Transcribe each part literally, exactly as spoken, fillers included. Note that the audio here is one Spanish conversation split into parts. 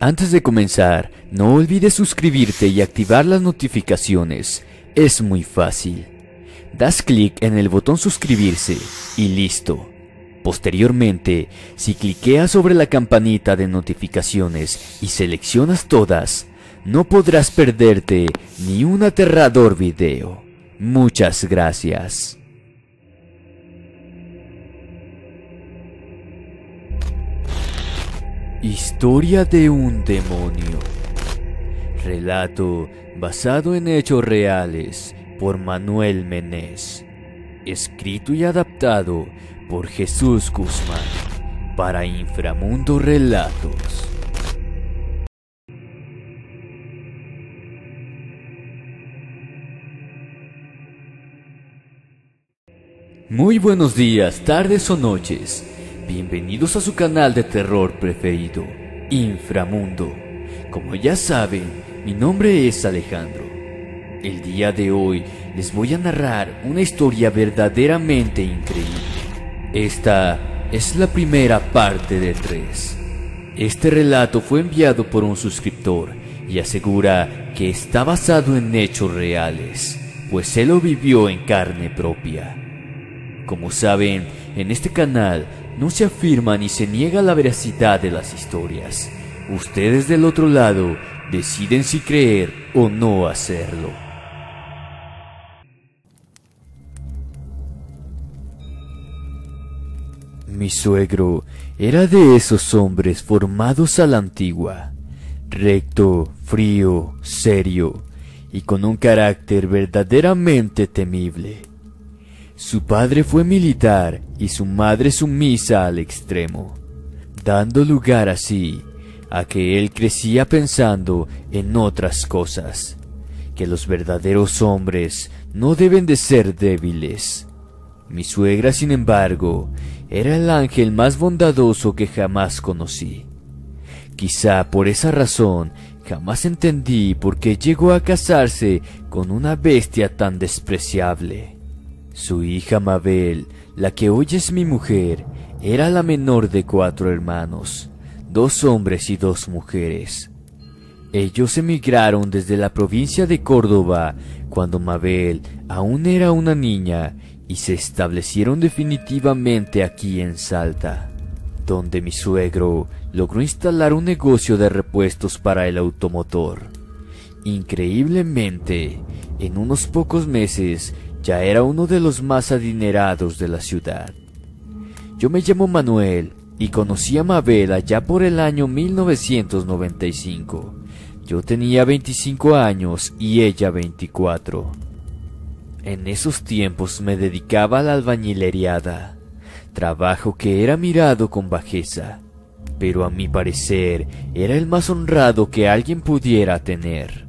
Antes de comenzar, no olvides suscribirte y activar las notificaciones. Es muy fácil. Das clic en el botón suscribirse y listo. Posteriormente, si cliqueas sobre la campanita de notificaciones y seleccionas todas, no podrás perderte ni un aterrador video. Muchas gracias. Historia de un demonio. Relato basado en hechos reales por Manuel Menés. Escrito y adaptado por Jesús Guzmán para Inframundo Relatos. Muy buenos días, tardes o noches. Bienvenidos a su canal de terror preferido, Inframundo. Como ya saben, mi nombre es Alejandro. El día de hoy les voy a narrar una historia verdaderamente increíble. Esta es la primera parte de tres. Este relato fue enviado por un suscriptor y asegura que está basado en hechos reales, pues él lo vivió en carne propia. Como saben, en este canal no se afirma ni se niega la veracidad de las historias. Ustedes del otro lado deciden si creer o no hacerlo. Mi suegro era de esos hombres formados a la antigua, recto, frío, serio y con un carácter verdaderamente temible. Su padre fue militar y su madre sumisa al extremo, dando lugar así a que él crecía pensando en otras cosas, que los verdaderos hombres no deben de ser débiles. Mi suegra, sin embargo, era el ángel más bondadoso que jamás conocí. Quizá por esa razón jamás entendí por qué llegó a casarse con una bestia tan despreciable. Su hija Mabel, la que hoy es mi mujer, era la menor de cuatro hermanos, dos hombres y dos mujeres. Ellos emigraron desde la provincia de Córdoba cuando Mabel aún era una niña y se establecieron definitivamente aquí en Salta, donde mi suegro logró instalar un negocio de repuestos para el automotor. Increíblemente, en unos pocos meses ya era uno de los más adinerados de la ciudad. Yo me llamo Manuel y conocí a Mabel allá por el año mil novecientos noventa y cinco. Yo tenía veinticinco años y ella veinticuatro. En esos tiempos me dedicaba a la albañileriada, trabajo que era mirado con bajeza, pero a mi parecer era el más honrado que alguien pudiera tener.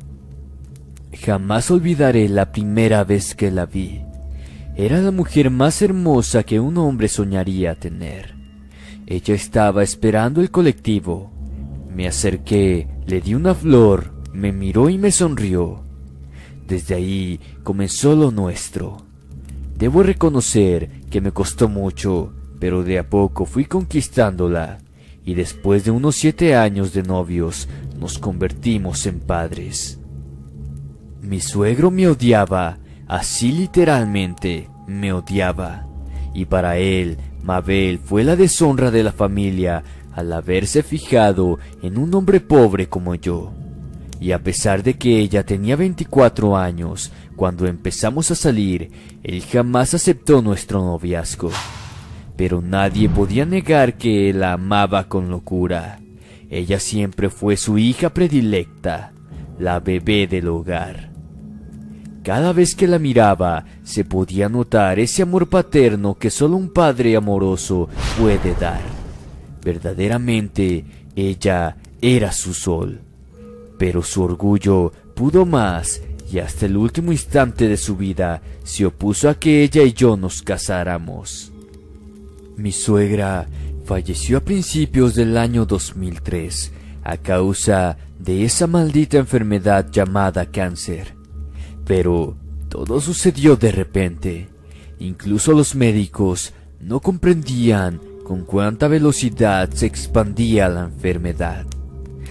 Jamás olvidaré la primera vez que la vi. Era la mujer más hermosa que un hombre soñaría tener. Ella estaba esperando el colectivo. Me acerqué, le di una flor, me miró y me sonrió. Desde ahí comenzó lo nuestro. Debo reconocer que me costó mucho, pero de a poco fui conquistándola, y después de unos siete años de novios, nos convertimos en padres. Mi suegro me odiaba, así literalmente me odiaba, y para él, Mabel fue la deshonra de la familia al haberse fijado en un hombre pobre como yo. Y a pesar de que ella tenía veinticuatro años cuando empezamos a salir, él jamás aceptó nuestro noviazgo. Pero nadie podía negar que él la amaba con locura. Ella siempre fue su hija predilecta, la bebé del hogar. Cada vez que la miraba, se podía notar ese amor paterno que solo un padre amoroso puede dar. Verdaderamente, ella era su sol. Pero su orgullo pudo más y hasta el último instante de su vida se opuso a que ella y yo nos casáramos. Mi suegra falleció a principios del año dos mil tres a causa de esa maldita enfermedad llamada cáncer. Pero todo sucedió de repente. Incluso los médicos no comprendían con cuánta velocidad se expandía la enfermedad.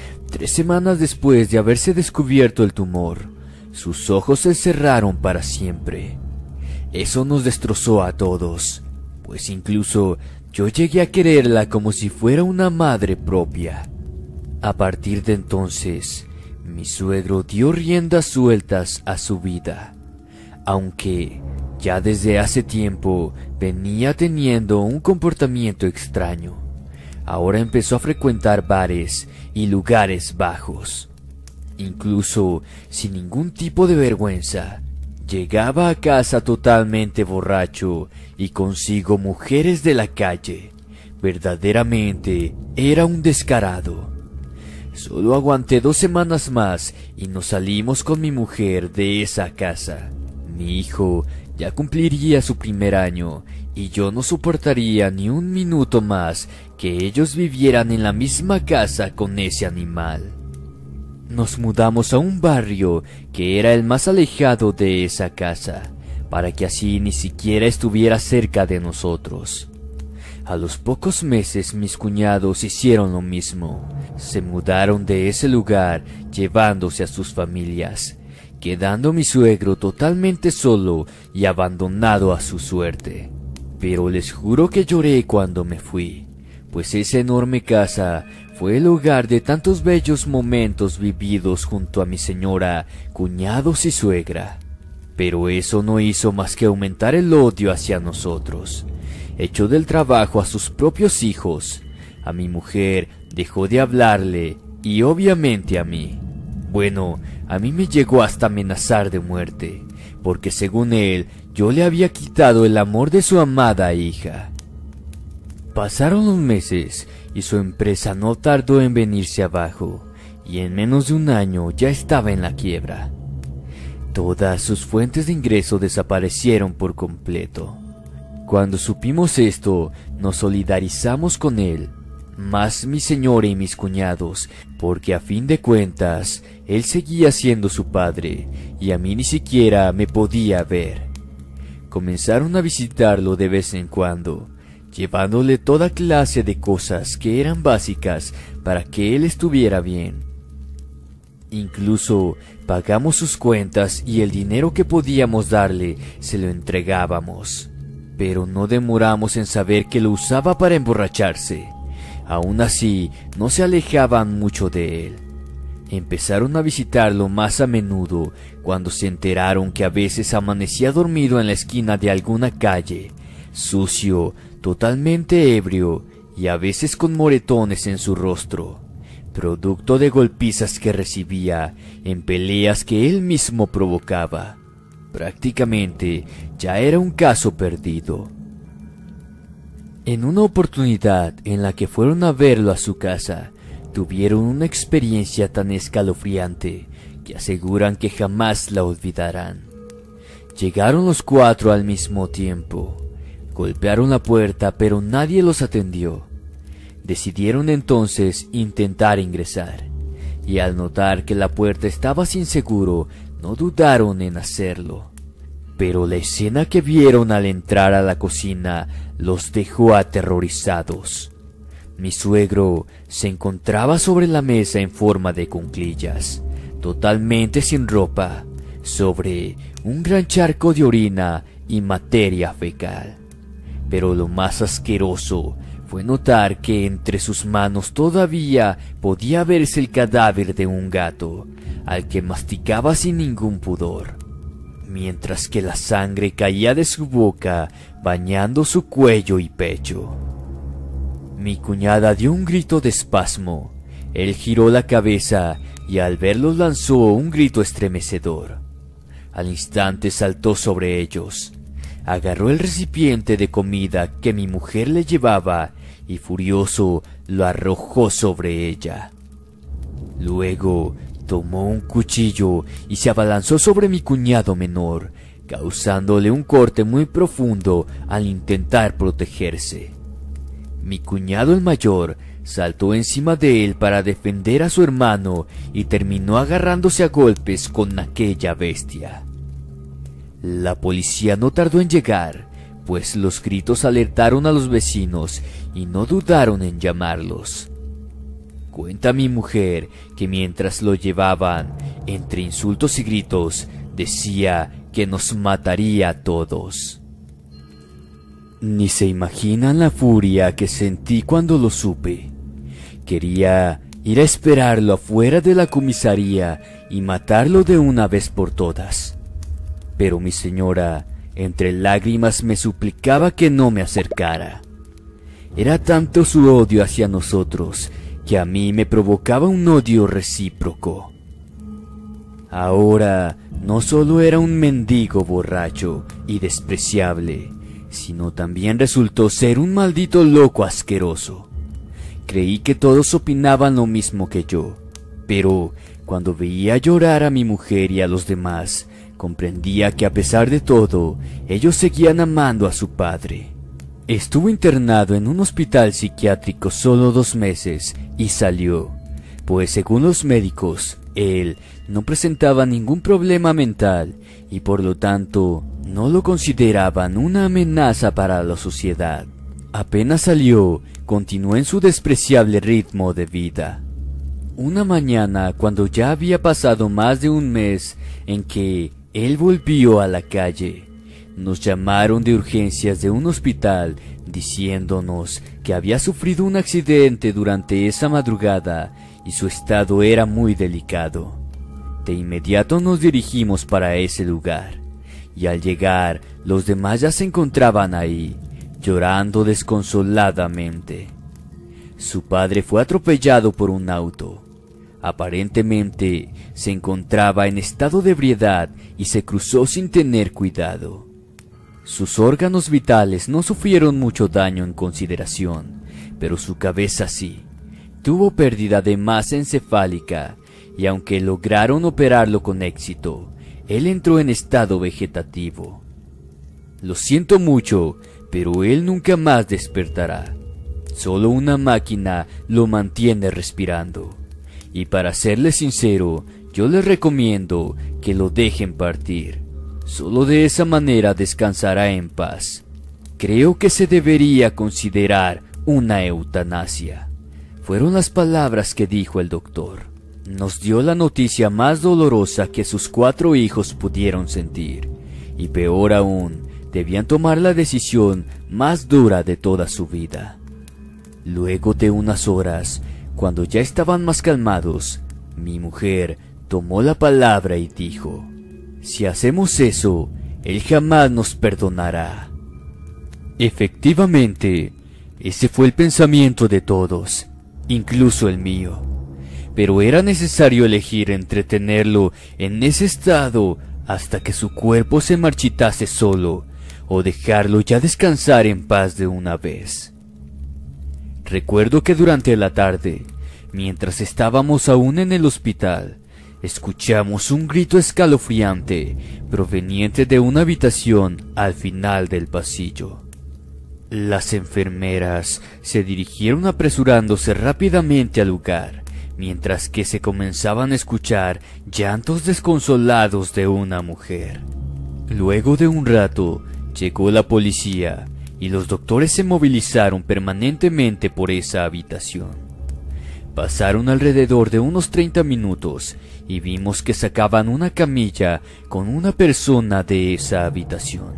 Tres semanas después de haberse descubierto el tumor, sus ojos se cerraron para siempre. Eso nos destrozó a todos, pues incluso yo llegué a quererla como si fuera una madre propia. A partir de entonces, mi suegro dio riendas sueltas a su vida, aunque ya desde hace tiempo venía teniendo un comportamiento extraño. Ahora empezó a frecuentar bares y lugares bajos. Incluso sin ningún tipo de vergüenza, llegaba a casa totalmente borracho y consigo mujeres de la calle. Verdaderamente era un descarado. Solo aguanté dos semanas más y nos salimos con mi mujer de esa casa. Mi hijo ya cumpliría su primer año y yo no soportaría ni un minuto más que ellos vivieran en la misma casa con ese animal. Nos mudamos a un barrio que era el más alejado de esa casa, para que así ni siquiera estuviera cerca de nosotros. A los pocos meses mis cuñados hicieron lo mismo. Se mudaron de ese lugar llevándose a sus familias, quedando mi suegro totalmente solo y abandonado a su suerte. Pero les juro que lloré cuando me fui, pues esa enorme casa fue el hogar de tantos bellos momentos vividos junto a mi señora, cuñados y suegra. Pero eso no hizo más que aumentar el odio hacia nosotros. Echó del trabajo a sus propios hijos, a mi mujer dejó de hablarle y obviamente a mí. Bueno, a mí me llegó hasta amenazar de muerte, porque según él, yo le había quitado el amor de su amada hija. Pasaron los meses y su empresa no tardó en venirse abajo, y en menos de un año ya estaba en la quiebra. Todas sus fuentes de ingreso desaparecieron por completo. Cuando supimos esto, nos solidarizamos con él, más mi señora y mis cuñados, porque a fin de cuentas, él seguía siendo su padre, y a mí ni siquiera me podía ver. Comenzaron a visitarlo de vez en cuando, llevándole toda clase de cosas que eran básicas para que él estuviera bien. Incluso pagamos sus cuentas y el dinero que podíamos darle se lo entregábamos. Pero no demoramos en saber que lo usaba para emborracharse. Aún así, no se alejaban mucho de él. Empezaron a visitarlo más a menudo cuando se enteraron que a veces amanecía dormido en la esquina de alguna calle, sucio, totalmente ebrio y a veces con moretones en su rostro, producto de golpizas que recibía en peleas que él mismo provocaba. Prácticamente ya era un caso perdido. En una oportunidad en la que fueron a verlo a su casa, tuvieron una experiencia tan escalofriante que aseguran que jamás la olvidarán. Llegaron los cuatro al mismo tiempo. Golpearon la puerta, pero nadie los atendió. Decidieron entonces intentar ingresar, y al notar que la puerta estaba sin seguro, no dudaron en hacerlo. Pero la escena que vieron al entrar a la cocina los dejó aterrorizados. Mi suegro se encontraba sobre la mesa en forma de cuclillas, totalmente sin ropa, sobre un gran charco de orina y materia fecal. Pero lo más asqueroso fue notar que entre sus manos todavía podía verse el cadáver de un gato, al que masticaba sin ningún pudor, mientras que la sangre caía de su boca bañando su cuello y pecho. Mi cuñada dio un grito de espasmo. Él giró la cabeza y al verlos lanzó un grito estremecedor. Al instante saltó sobre ellos, agarró el recipiente de comida que mi mujer le llevaba y furioso lo arrojó sobre ella. Luego tomó un cuchillo y se abalanzó sobre mi cuñado menor, causándole un corte muy profundo al intentar protegerse. Mi cuñado el mayor saltó encima de él para defender a su hermano y terminó agarrándose a golpes con aquella bestia. La policía no tardó en llegar, pues los gritos alertaron a los vecinos y no dudaron en llamarlos. Cuenta mi mujer que mientras lo llevaban, entre insultos y gritos, decía que nos mataría a todos. Ni se imaginan la furia que sentí cuando lo supe. Quería ir a esperarlo afuera de la comisaría y matarlo de una vez por todas. Pero mi señora, entre lágrimas, me suplicaba que no me acercara. Era tanto su odio hacia nosotros que a mí me provocaba un odio recíproco. Ahora no solo era un mendigo borracho y despreciable, sino también resultó ser un maldito loco asqueroso. Creí que todos opinaban lo mismo que yo, pero cuando veía llorar a mi mujer y a los demás, comprendía que a pesar de todo, ellos seguían amando a su padre. Estuvo internado en un hospital psiquiátrico solo dos meses y salió, pues según los médicos, él no presentaba ningún problema mental y por lo tanto no lo consideraban una amenaza para la sociedad. Apenas salió, continuó en su despreciable ritmo de vida. Una mañana, cuando ya había pasado más de un mes en que él volvió a la calle, nos llamaron de urgencias de un hospital diciéndonos que había sufrido un accidente durante esa madrugada y su estado era muy delicado. De inmediato nos dirigimos para ese lugar, y al llegar los demás ya se encontraban ahí, llorando desconsoladamente. Su padre fue atropellado por un auto. Aparentemente se encontraba en estado de ebriedad y se cruzó sin tener cuidado. Sus órganos vitales no sufrieron mucho daño en consideración, pero su cabeza sí. Tuvo pérdida de masa encefálica y aunque lograron operarlo con éxito, él entró en estado vegetativo. Lo siento mucho, pero él nunca más despertará. Solo una máquina lo mantiene respirando. Y para serle sincero, yo les recomiendo que lo dejen partir. Solo de esa manera descansará en paz. Creo que se debería considerar una eutanasia. Fueron las palabras que dijo el doctor. Nos dio la noticia más dolorosa que sus cuatro hijos pudieron sentir. Y peor aún, debían tomar la decisión más dura de toda su vida. Luego de unas horas, cuando ya estaban más calmados, mi mujer tomó la palabra y dijo: si hacemos eso, él jamás nos perdonará. Efectivamente, ese fue el pensamiento de todos, incluso el mío. Pero era necesario elegir entre tenerlo en ese estado hasta que su cuerpo se marchitase solo, o dejarlo ya descansar en paz de una vez. Recuerdo que durante la tarde, mientras estábamos aún en el hospital, escuchamos un grito escalofriante proveniente de una habitación al final del pasillo. Las enfermeras se dirigieron apresurándose rápidamente al lugar, mientras que se comenzaban a escuchar llantos desconsolados de una mujer. Luego de un rato, llegó la policía y los doctores se movilizaron permanentemente por esa habitación. Pasaron alrededor de unos treinta minutos y vimos que sacaban una camilla con una persona de esa habitación.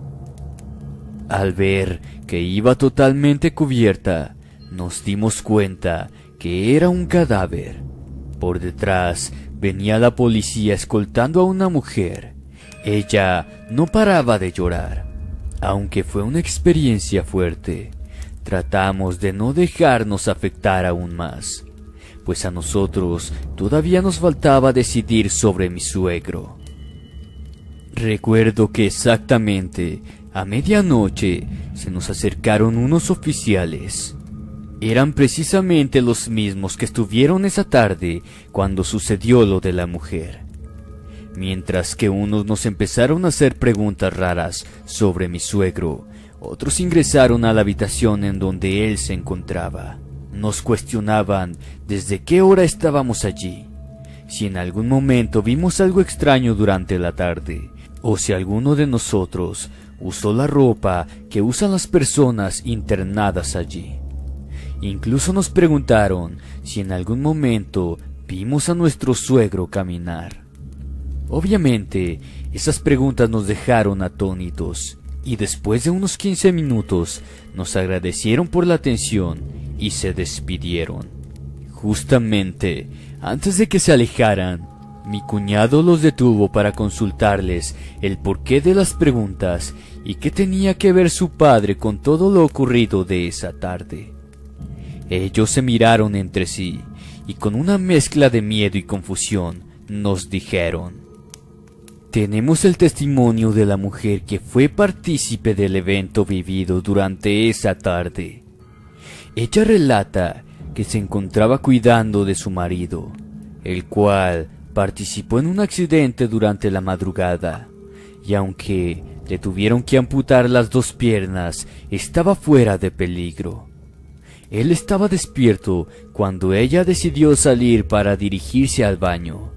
Al ver que iba totalmente cubierta, nos dimos cuenta que era un cadáver. Por detrás venía la policía escoltando a una mujer. Ella no paraba de llorar. Aunque fue una experiencia fuerte, tratamos de no dejarnos afectar aún más, pues a nosotros todavía nos faltaba decidir sobre mi suegro. Recuerdo que exactamente a medianoche se nos acercaron unos oficiales. Eran precisamente los mismos que estuvieron esa tarde cuando sucedió lo de la mujer. Mientras que unos nos empezaron a hacer preguntas raras sobre mi suegro, otros ingresaron a la habitación en donde él se encontraba. Nos cuestionaban desde qué hora estábamos allí, si en algún momento vimos algo extraño durante la tarde, o si alguno de nosotros usó la ropa que usan las personas internadas allí. Incluso nos preguntaron si en algún momento vimos a nuestro suegro caminar. Obviamente, esas preguntas nos dejaron atónitos, y después de unos quince minutos nos agradecieron por la atención y se despidieron. Justamente antes de que se alejaran, mi cuñado los detuvo para consultarles el porqué de las preguntas y qué tenía que ver su padre con todo lo ocurrido de esa tarde. Ellos se miraron entre sí y con una mezcla de miedo y confusión nos dijeron: tenemos el testimonio de la mujer que fue partícipe del evento vivido durante esa tarde. Ella relata que se encontraba cuidando de su marido, el cual participó en un accidente durante la madrugada, y aunque le tuvieron que amputar las dos piernas, estaba fuera de peligro. Él estaba despierto cuando ella decidió salir para dirigirse al baño.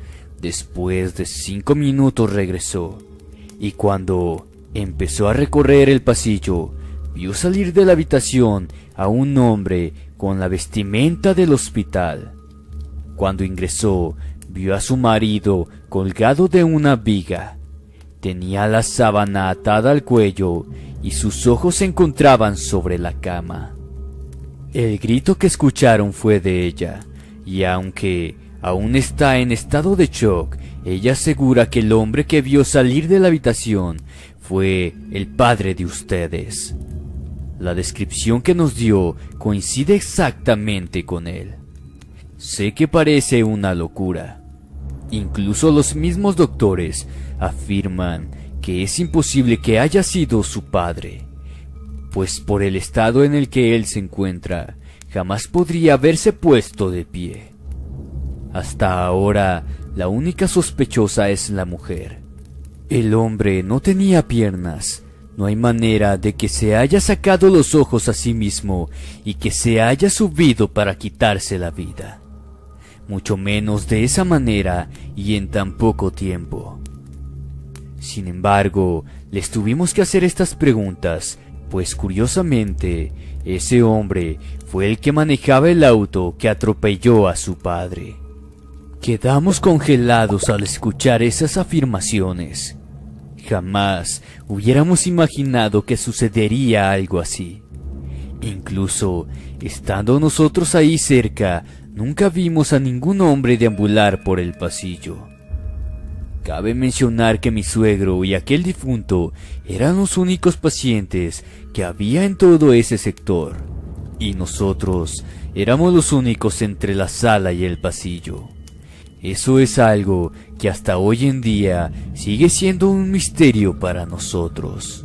Después de cinco minutos regresó, y cuando empezó a recorrer el pasillo, vio salir de la habitación a un hombre con la vestimenta del hospital. Cuando ingresó, vio a su marido colgado de una viga. Tenía la sábana atada al cuello y sus ojos se encontraban sobre la cama. El grito que escucharon fue de ella, y aunque aún está en estado de shock, ella asegura que el hombre que vio salir de la habitación fue el padre de ustedes. La descripción que nos dio coincide exactamente con él. Sé que parece una locura. Incluso los mismos doctores afirman que es imposible que haya sido su padre, pues por el estado en el que él se encuentra, jamás podría haberse puesto de pie. Hasta ahora, la única sospechosa es la mujer. El hombre no tenía piernas. No hay manera de que se haya sacado los ojos a sí mismo y que se haya subido para quitarse la vida. Mucho menos de esa manera y en tan poco tiempo. Sin embargo, les tuvimos que hacer estas preguntas, pues curiosamente, ese hombre fue el que manejaba el auto que atropelló a su padre. Quedamos congelados al escuchar esas afirmaciones. Jamás hubiéramos imaginado que sucedería algo así. Incluso, estando nosotros ahí cerca, nunca vimos a ningún hombre deambular por el pasillo. Cabe mencionar que mi suegro y aquel difunto eran los únicos pacientes que había en todo ese sector, y nosotros éramos los únicos entre la sala y el pasillo. Eso es algo que hasta hoy en día sigue siendo un misterio para nosotros.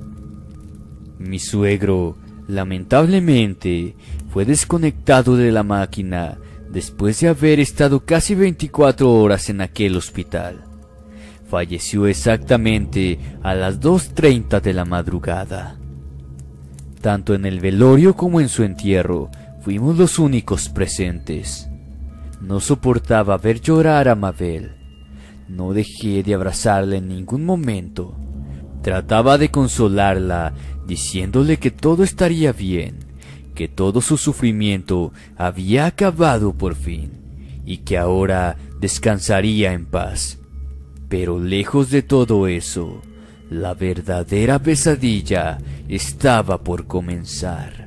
Mi suegro, lamentablemente, fue desconectado de la máquina después de haber estado casi veinticuatro horas en aquel hospital. Falleció exactamente a las dos treinta de la madrugada. Tanto en el velorio como en su entierro, fuimos los únicos presentes. No soportaba ver llorar a Mabel. No dejé de abrazarla en ningún momento. Trataba de consolarla, diciéndole que todo estaría bien, que todo su sufrimiento había acabado por fin, y que ahora descansaría en paz. Pero lejos de todo eso, la verdadera pesadilla estaba por comenzar.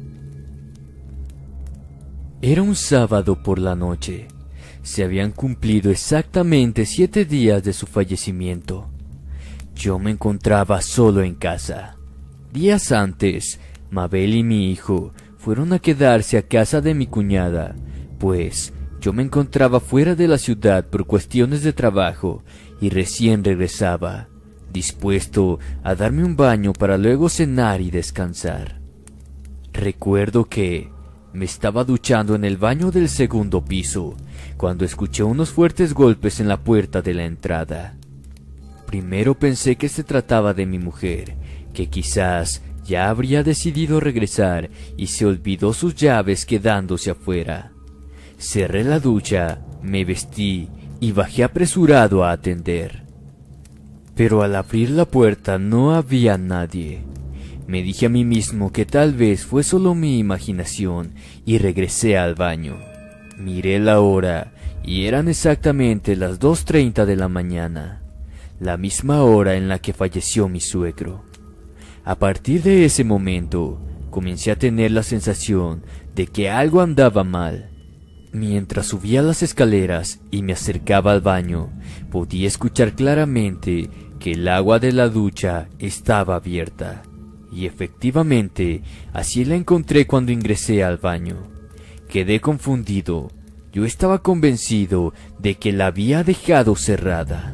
Era un sábado por la noche. Se habían cumplido exactamente siete días de su fallecimiento. Yo me encontraba solo en casa. Días antes, Mabel y mi hijo fueron a quedarse a casa de mi cuñada, pues yo me encontraba fuera de la ciudad por cuestiones de trabajo y recién regresaba, dispuesto a darme un baño para luego cenar y descansar. Recuerdo que me estaba duchando en el baño del segundo piso, cuando escuché unos fuertes golpes en la puerta de la entrada. Primero pensé que se trataba de mi mujer, que quizás ya habría decidido regresar y se olvidó sus llaves quedándose afuera. Cerré la ducha, me vestí y bajé apresurado a atender. Pero al abrir la puerta no había nadie. Me dije a mí mismo que tal vez fue solo mi imaginación y regresé al baño. Miré la hora y eran exactamente las dos treinta de la mañana, la misma hora en la que falleció mi suegro. A partir de ese momento, comencé a tener la sensación de que algo andaba mal. Mientras subía las escaleras y me acercaba al baño, podía escuchar claramente que el agua de la ducha estaba abierta. Y efectivamente, así la encontré cuando ingresé al baño. Quedé confundido. Yo estaba convencido de que la había dejado cerrada.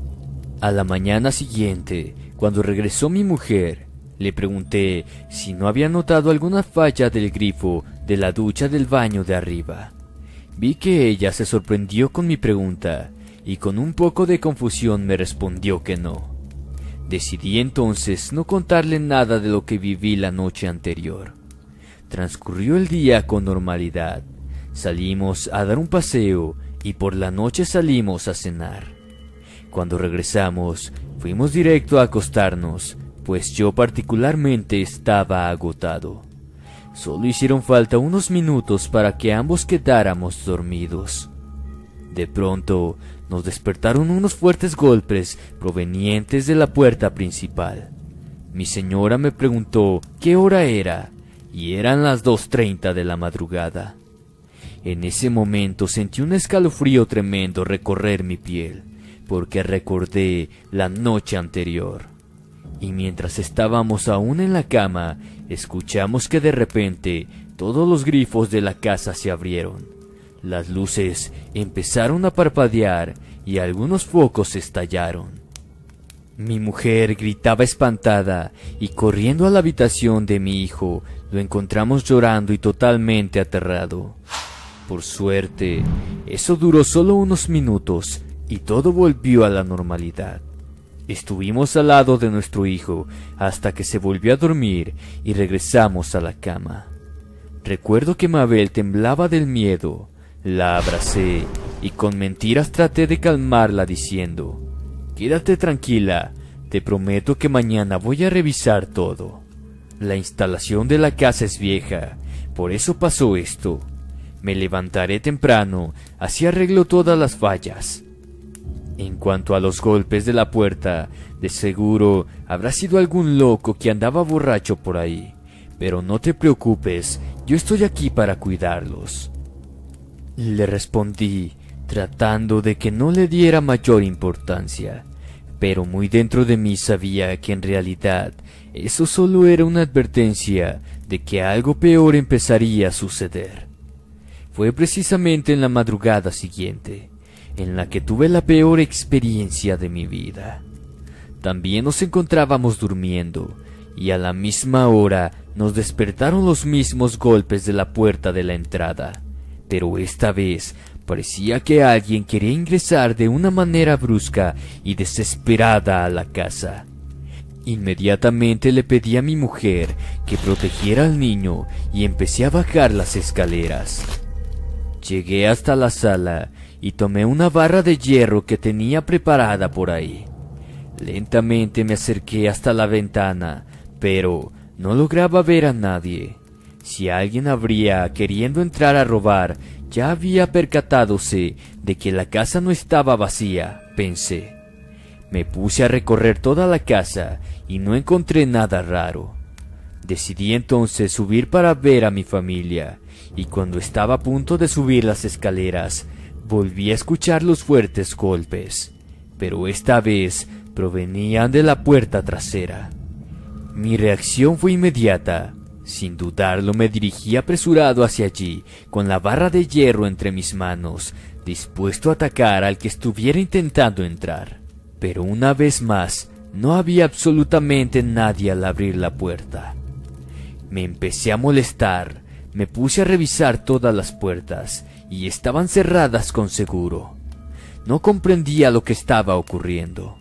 A la mañana siguiente, cuando regresó mi mujer, le pregunté si no había notado alguna falla del grifo de la ducha del baño de arriba. Vi que ella se sorprendió con mi pregunta y con un poco de confusión me respondió que no. Decidí entonces no contarle nada de lo que viví la noche anterior. Transcurrió el día con normalidad. Salimos a dar un paseo y por la noche salimos a cenar. Cuando regresamos, fuimos directo a acostarnos, pues yo particularmente estaba agotado. Solo hicieron falta unos minutos para que ambos quedáramos dormidos. De pronto, nos despertaron unos fuertes golpes provenientes de la puerta principal. Mi señora me preguntó qué hora era, y eran las dos treinta de la madrugada. En ese momento sentí un escalofrío tremendo recorrer mi piel, porque recordé la noche anterior. Y mientras estábamos aún en la cama, escuchamos que de repente todos los grifos de la casa se abrieron. Las luces empezaron a parpadear y algunos focos estallaron. Mi mujer gritaba espantada y corriendo a la habitación de mi hijo, lo encontramos llorando y totalmente aterrado. Por suerte, eso duró solo unos minutos y todo volvió a la normalidad. Estuvimos al lado de nuestro hijo hasta que se volvió a dormir y regresamos a la cama. Recuerdo que Mabel temblaba del miedo. La abracé y con mentiras traté de calmarla diciendo: «Quédate tranquila, te prometo que mañana voy a revisar todo. La instalación de la casa es vieja, por eso pasó esto. Me levantaré temprano, así arreglo todas las fallas». En cuanto a los golpes de la puerta, de seguro habrá sido algún loco que andaba borracho por ahí, pero no te preocupes, yo estoy aquí para cuidarlos. Le respondí, tratando de que no le diera mayor importancia, pero muy dentro de mí sabía que en realidad eso solo era una advertencia de que algo peor empezaría a suceder. Fue precisamente en la madrugada siguiente en la que tuve la peor experiencia de mi vida. También nos encontrábamos durmiendo, y a la misma hora nos despertaron los mismos golpes de la puerta de la entrada, pero esta vez parecía que alguien quería ingresar de una manera brusca y desesperada a la casa. Inmediatamente le pedí a mi mujer que protegiera al niño y empecé a bajar las escaleras. Llegué hasta la sala y tomé una barra de hierro que tenía preparada por ahí. Lentamente me acerqué hasta la ventana, pero no lograba ver a nadie. Si alguien habría queriendo entrar a robar, ya había percatádose de que la casa no estaba vacía, pensé. Me puse a recorrer toda la casa y no encontré nada raro. Decidí entonces subir para ver a mi familia, y cuando estaba a punto de subir las escaleras, volví a escuchar los fuertes golpes, pero esta vez provenían de la puerta trasera. Mi reacción fue inmediata. Sin dudarlo me dirigí apresurado hacia allí, con la barra de hierro entre mis manos, dispuesto a atacar al que estuviera intentando entrar. Pero una vez más, no había absolutamente nadie al abrir la puerta. Me empecé a molestar, me puse a revisar todas las puertas, y estaban cerradas con seguro. No comprendía lo que estaba ocurriendo.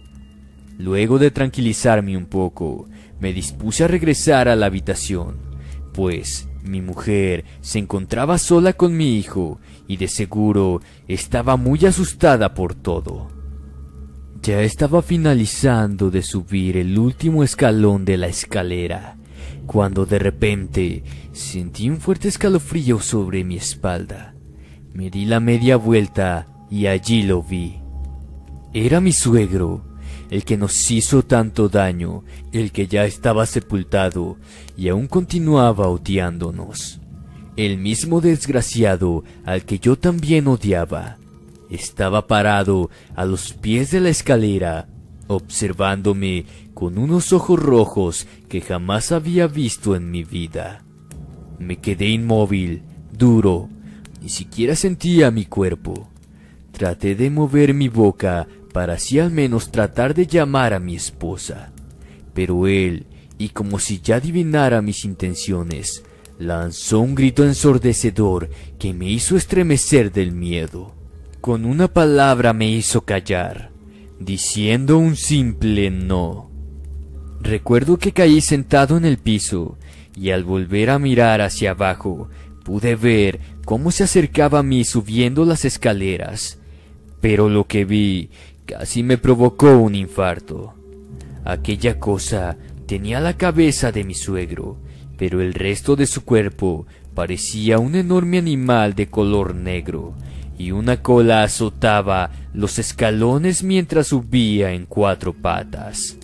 Luego de tranquilizarme un poco, me dispuse a regresar a la habitación, pues mi mujer se encontraba sola con mi hijo y de seguro estaba muy asustada por todo. Ya estaba finalizando de subir el último escalón de la escalera, cuando de repente sentí un fuerte escalofrío sobre mi espalda. Me di la media vuelta y allí lo vi. Era mi suegro, el que nos hizo tanto daño, el que ya estaba sepultado y aún continuaba odiándonos. El mismo desgraciado al que yo también odiaba. Estaba parado a los pies de la escalera, observándome con unos ojos rojos que jamás había visto en mi vida. Me quedé inmóvil, duro, ni siquiera sentía mi cuerpo. Traté de mover mi boca para así al menos tratar de llamar a mi esposa, pero él, y como si ya adivinara mis intenciones, lanzó un grito ensordecedor que me hizo estremecer del miedo. Con una palabra me hizo callar, diciendo un simple no. Recuerdo que caí sentado en el piso, y al volver a mirar hacia abajo, pude ver cómo se acercaba a mí subiendo las escaleras, pero lo que vi casi me provocó un infarto. Aquella cosa tenía la cabeza de mi suegro, pero el resto de su cuerpo parecía un enorme animal de color negro, y una cola azotaba los escalones mientras subía en cuatro patas.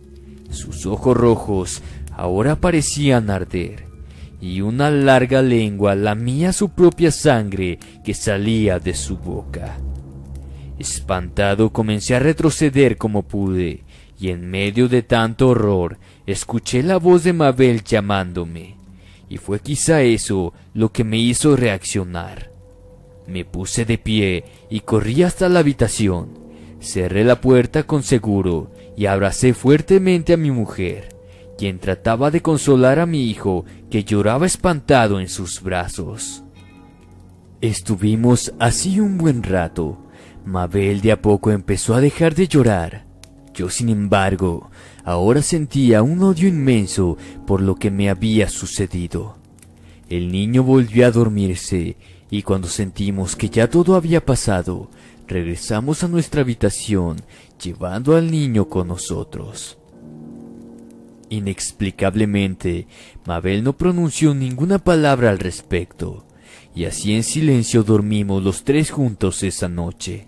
Sus ojos rojos ahora parecían arder, y una larga lengua lamía su propia sangre que salía de su boca. Espantado comencé a retroceder como pude, y en medio de tanto horror escuché la voz de Mabel llamándome, y fue quizá eso lo que me hizo reaccionar. Me puse de pie y corrí hasta la habitación, cerré la puerta con seguro y abracé fuertemente a mi mujer, quien trataba de consolar a mi hijo que lloraba espantado en sus brazos. Estuvimos así un buen rato. Mabel de a poco empezó a dejar de llorar. Yo, sin embargo, ahora sentía un odio inmenso por lo que me había sucedido. El niño volvió a dormirse, y cuando sentimos que ya todo había pasado, regresamos a nuestra habitación, llevando al niño con nosotros. Inexplicablemente, Mabel no pronunció ninguna palabra al respecto, y así en silencio dormimos los tres juntos esa noche.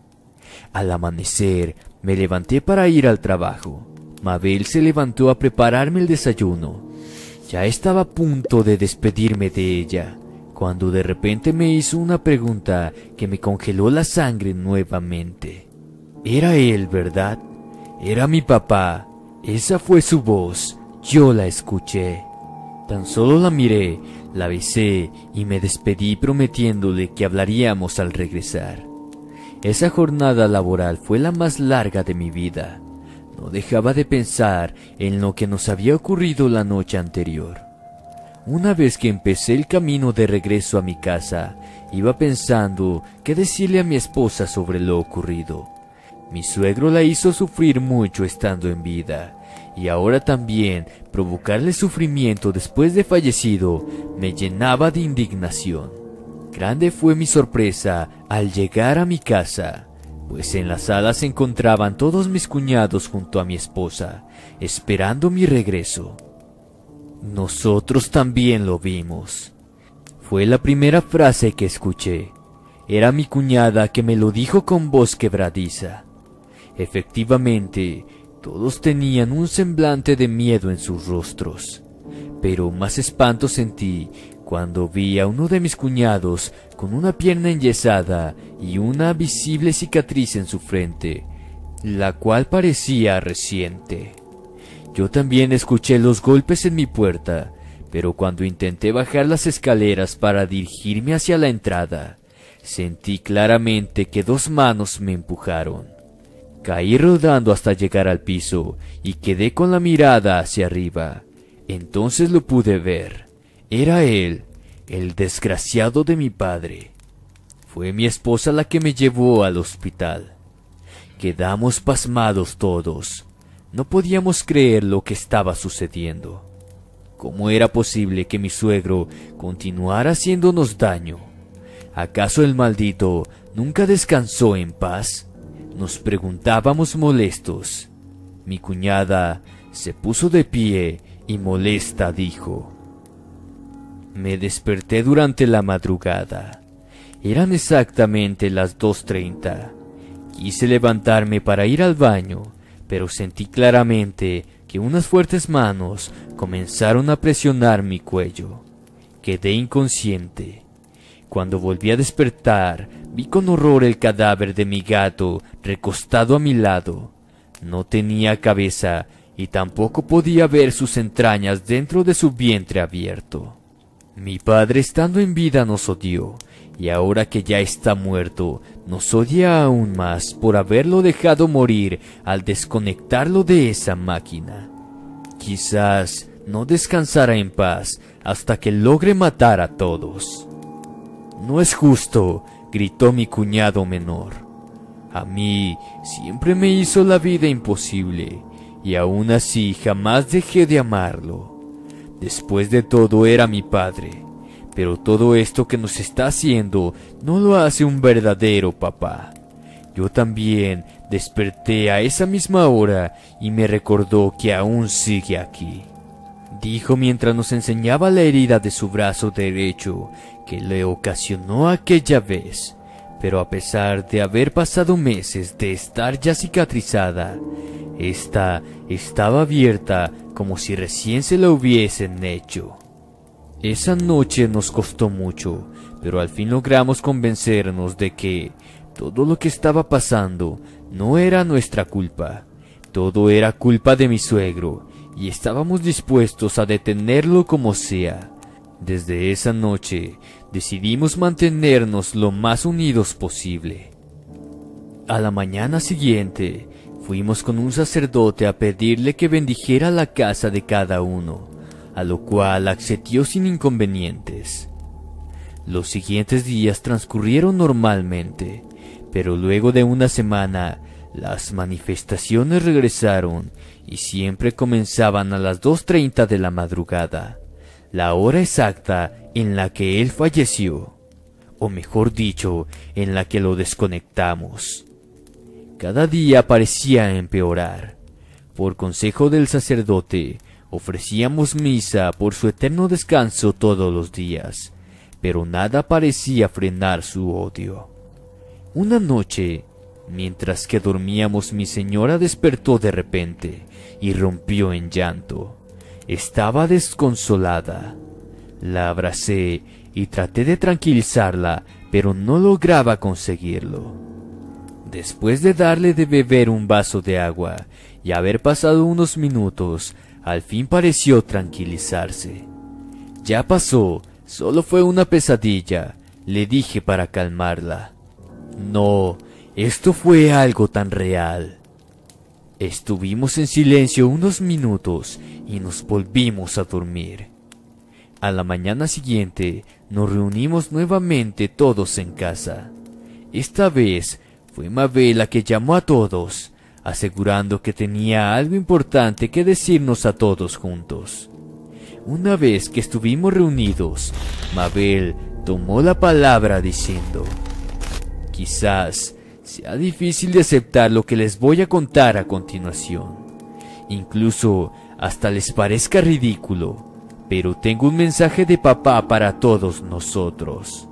Al amanecer, me levanté para ir al trabajo. Mabel se levantó a prepararme el desayuno. Ya estaba a punto de despedirme de ella, cuando de repente me hizo una pregunta que me congeló la sangre nuevamente. Era él, ¿verdad? Era mi papá. Esa fue su voz. Yo la escuché. Tan solo la miré, la besé y me despedí prometiéndole que hablaríamos al regresar. Esa jornada laboral fue la más larga de mi vida. No dejaba de pensar en lo que nos había ocurrido la noche anterior. Una vez que empecé el camino de regreso a mi casa, iba pensando qué decirle a mi esposa sobre lo ocurrido. Mi suegro la hizo sufrir mucho estando en vida, y ahora también provocarle sufrimiento después de fallecido me llenaba de indignación. Grande fue mi sorpresa al llegar a mi casa, pues en la sala se encontraban todos mis cuñados junto a mi esposa, esperando mi regreso. Nosotros también lo vimos. Fue la primera frase que escuché. Era mi cuñada que me lo dijo con voz quebradiza. Efectivamente, todos tenían un semblante de miedo en sus rostros, pero más espanto sentí cuando vi a uno de mis cuñados con una pierna enyesada y una visible cicatriz en su frente, la cual parecía reciente. Yo también escuché los golpes en mi puerta, pero cuando intenté bajar las escaleras para dirigirme hacia la entrada, sentí claramente que dos manos me empujaron. Caí rodando hasta llegar al piso y quedé con la mirada hacia arriba. Entonces lo pude ver. Era él, el desgraciado de mi padre. Fue mi esposa la que me llevó al hospital. Quedamos pasmados todos. No podíamos creer lo que estaba sucediendo. ¿Cómo era posible que mi suegro continuara haciéndonos daño? ¿Acaso el maldito nunca descansó en paz? Nos preguntábamos molestos. Mi cuñada se puso de pie y molesta dijo: me desperté durante la madrugada. Eran exactamente las dos treinta. Quise levantarme para ir al baño, pero sentí claramente que unas fuertes manos comenzaron a presionar mi cuello. Quedé inconsciente. Cuando volví a despertar, vi con horror el cadáver de mi gato recostado a mi lado. No tenía cabeza y tampoco podía ver sus entrañas dentro de su vientre abierto. Mi padre, estando en vida, nos odió, y ahora que ya está muerto, nos odia aún más por haberlo dejado morir al desconectarlo de esa máquina. Quizás no descansará en paz hasta que logre matar a todos. No es justo, gritó mi cuñado menor. A mí siempre me hizo la vida imposible, y aún así jamás dejé de amarlo. Después de todo era mi padre, pero todo esto que nos está haciendo no lo hace un verdadero papá. Yo también desperté a esa misma hora y me recordó que aún sigue aquí, dijo mientras nos enseñaba la herida de su brazo derecho que le ocasionó aquella vez. Pero a pesar de haber pasado meses de estar ya cicatrizada, esta estaba abierta como si recién se la hubiesen hecho. Esa noche nos costó mucho, pero al fin logramos convencernos de que todo lo que estaba pasando no era nuestra culpa. Todo era culpa de mi suegro, y estábamos dispuestos a detenerlo como sea. Desde esa noche decidimos mantenernos lo más unidos posible. A la mañana siguiente fuimos con un sacerdote a pedirle que bendijera la casa de cada uno, a lo cual accedió sin inconvenientes. Los siguientes días transcurrieron normalmente, pero luego de una semana las manifestaciones regresaron y siempre comenzaban a las dos treinta de la madrugada, la hora exacta en la que él falleció, o mejor dicho, en la que lo desconectamos. Cada día parecía empeorar. Por consejo del sacerdote, ofrecíamos misa por su eterno descanso todos los días, pero nada parecía frenar su odio. Una noche, mientras que dormíamos, mi señora despertó de repente y rompió en llanto. Estaba desconsolada. La abracé y traté de tranquilizarla, pero no lograba conseguirlo. Después de darle de beber un vaso de agua y haber pasado unos minutos, al fin pareció tranquilizarse. Ya pasó, solo fue una pesadilla, le dije para calmarla. No, esto fue algo tan real. Estuvimos en silencio unos minutos y nos volvimos a dormir. A la mañana siguiente nos reunimos nuevamente todos en casa. Esta vez fue Mabel la que llamó a todos, asegurando que tenía algo importante que decirnos a todos juntos. Una vez que estuvimos reunidos, Mabel tomó la palabra diciendo: quizás sea difícil de aceptar lo que les voy a contar a continuación. Incluso hasta les parezca ridículo, pero tengo un mensaje de papá para todos nosotros.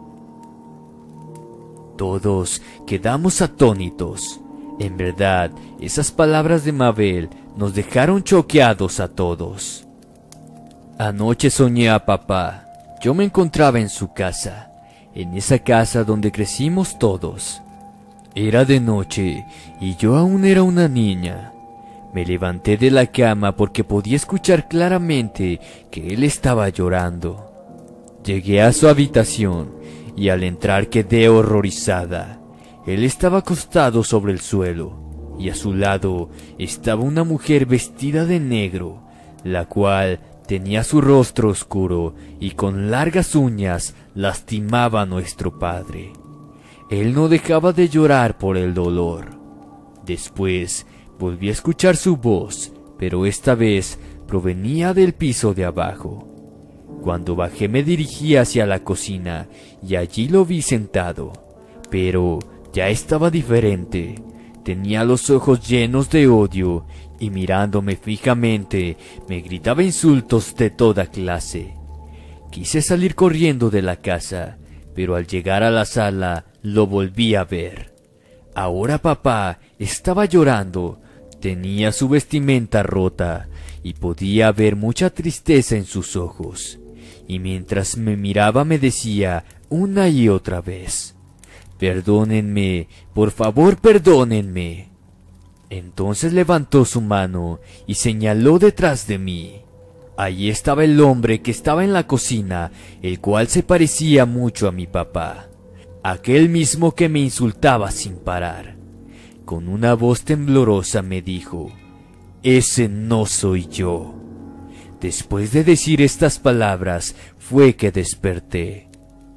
Todos quedamos atónitos. En verdad, esas palabras de Mabel nos dejaron choqueados a todos. Anoche soñé a papá. Yo me encontraba en su casa, en esa casa donde crecimos todos. Era de noche y yo aún era una niña. Me levanté de la cama porque podía escuchar claramente que él estaba llorando. Llegué a su habitación y al entrar quedé horrorizada. Él estaba acostado sobre el suelo y a su lado estaba una mujer vestida de negro, la cual tenía su rostro oscuro y con largas uñas lastimaba a nuestro padre. Él no dejaba de llorar por el dolor. Después volví a escuchar su voz, pero esta vez provenía del piso de abajo. Cuando bajé me dirigí hacia la cocina y allí lo vi sentado, pero ya estaba diferente. Tenía los ojos llenos de odio y mirándome fijamente me gritaba insultos de toda clase. Quise salir corriendo de la casa, pero al llegar a la sala lo volví a ver. Ahora papá estaba llorando, tenía su vestimenta rota y podía ver mucha tristeza en sus ojos. Y mientras me miraba me decía una y otra vez: «Perdónenme, por favor, perdónenme». Entonces levantó su mano y señaló detrás de mí. Allí estaba el hombre que estaba en la cocina, el cual se parecía mucho a mi papá, aquel mismo que me insultaba sin parar. Con una voz temblorosa me dijo: «Ese no soy yo». Después de decir estas palabras fue que desperté.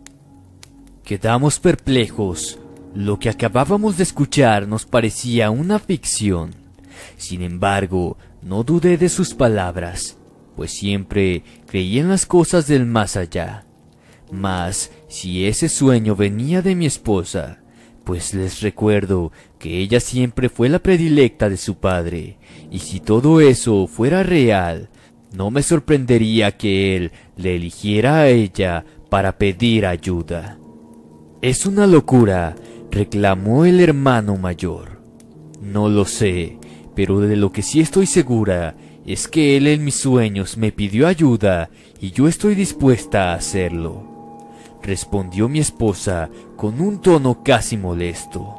Quedamos perplejos. Lo que acabábamos de escuchar nos parecía una ficción. Sin embargo, no dudé de sus palabras, pues siempre creí en las cosas del más allá. Mas, si ese sueño venía de mi esposa, pues les recuerdo que ella siempre fue la predilecta de su padre, y si todo eso fuera real, no me sorprendería que él le eligiera a ella para pedir ayuda. «Es una locura», reclamó el hermano mayor. «No lo sé, pero de lo que sí estoy segura es que él en mis sueños me pidió ayuda y yo estoy dispuesta a hacerlo», respondió mi esposa con un tono casi molesto.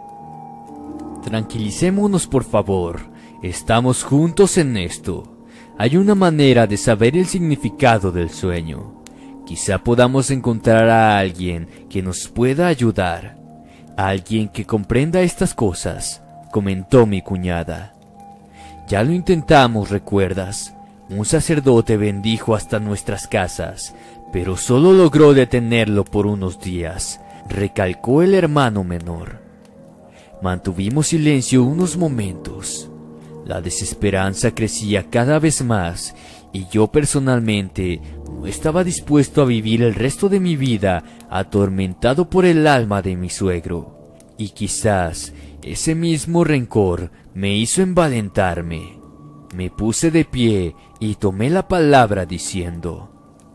«Tranquilicémonos, por favor, estamos juntos en esto. Hay una manera de saber el significado del sueño. Quizá podamos encontrar a alguien que nos pueda ayudar, alguien que comprenda estas cosas», comentó mi cuñada. «Ya lo intentamos, ¿recuerdas? Un sacerdote bendijo hasta nuestras casas, pero solo logró detenerlo por unos días», recalcó el hermano menor. Mantuvimos silencio unos momentos. La desesperanza crecía cada vez más y yo personalmente no estaba dispuesto a vivir el resto de mi vida atormentado por el alma de mi suegro. Y quizás ese mismo rencor me hizo envalentarme. Me puse de pie y tomé la palabra diciendo: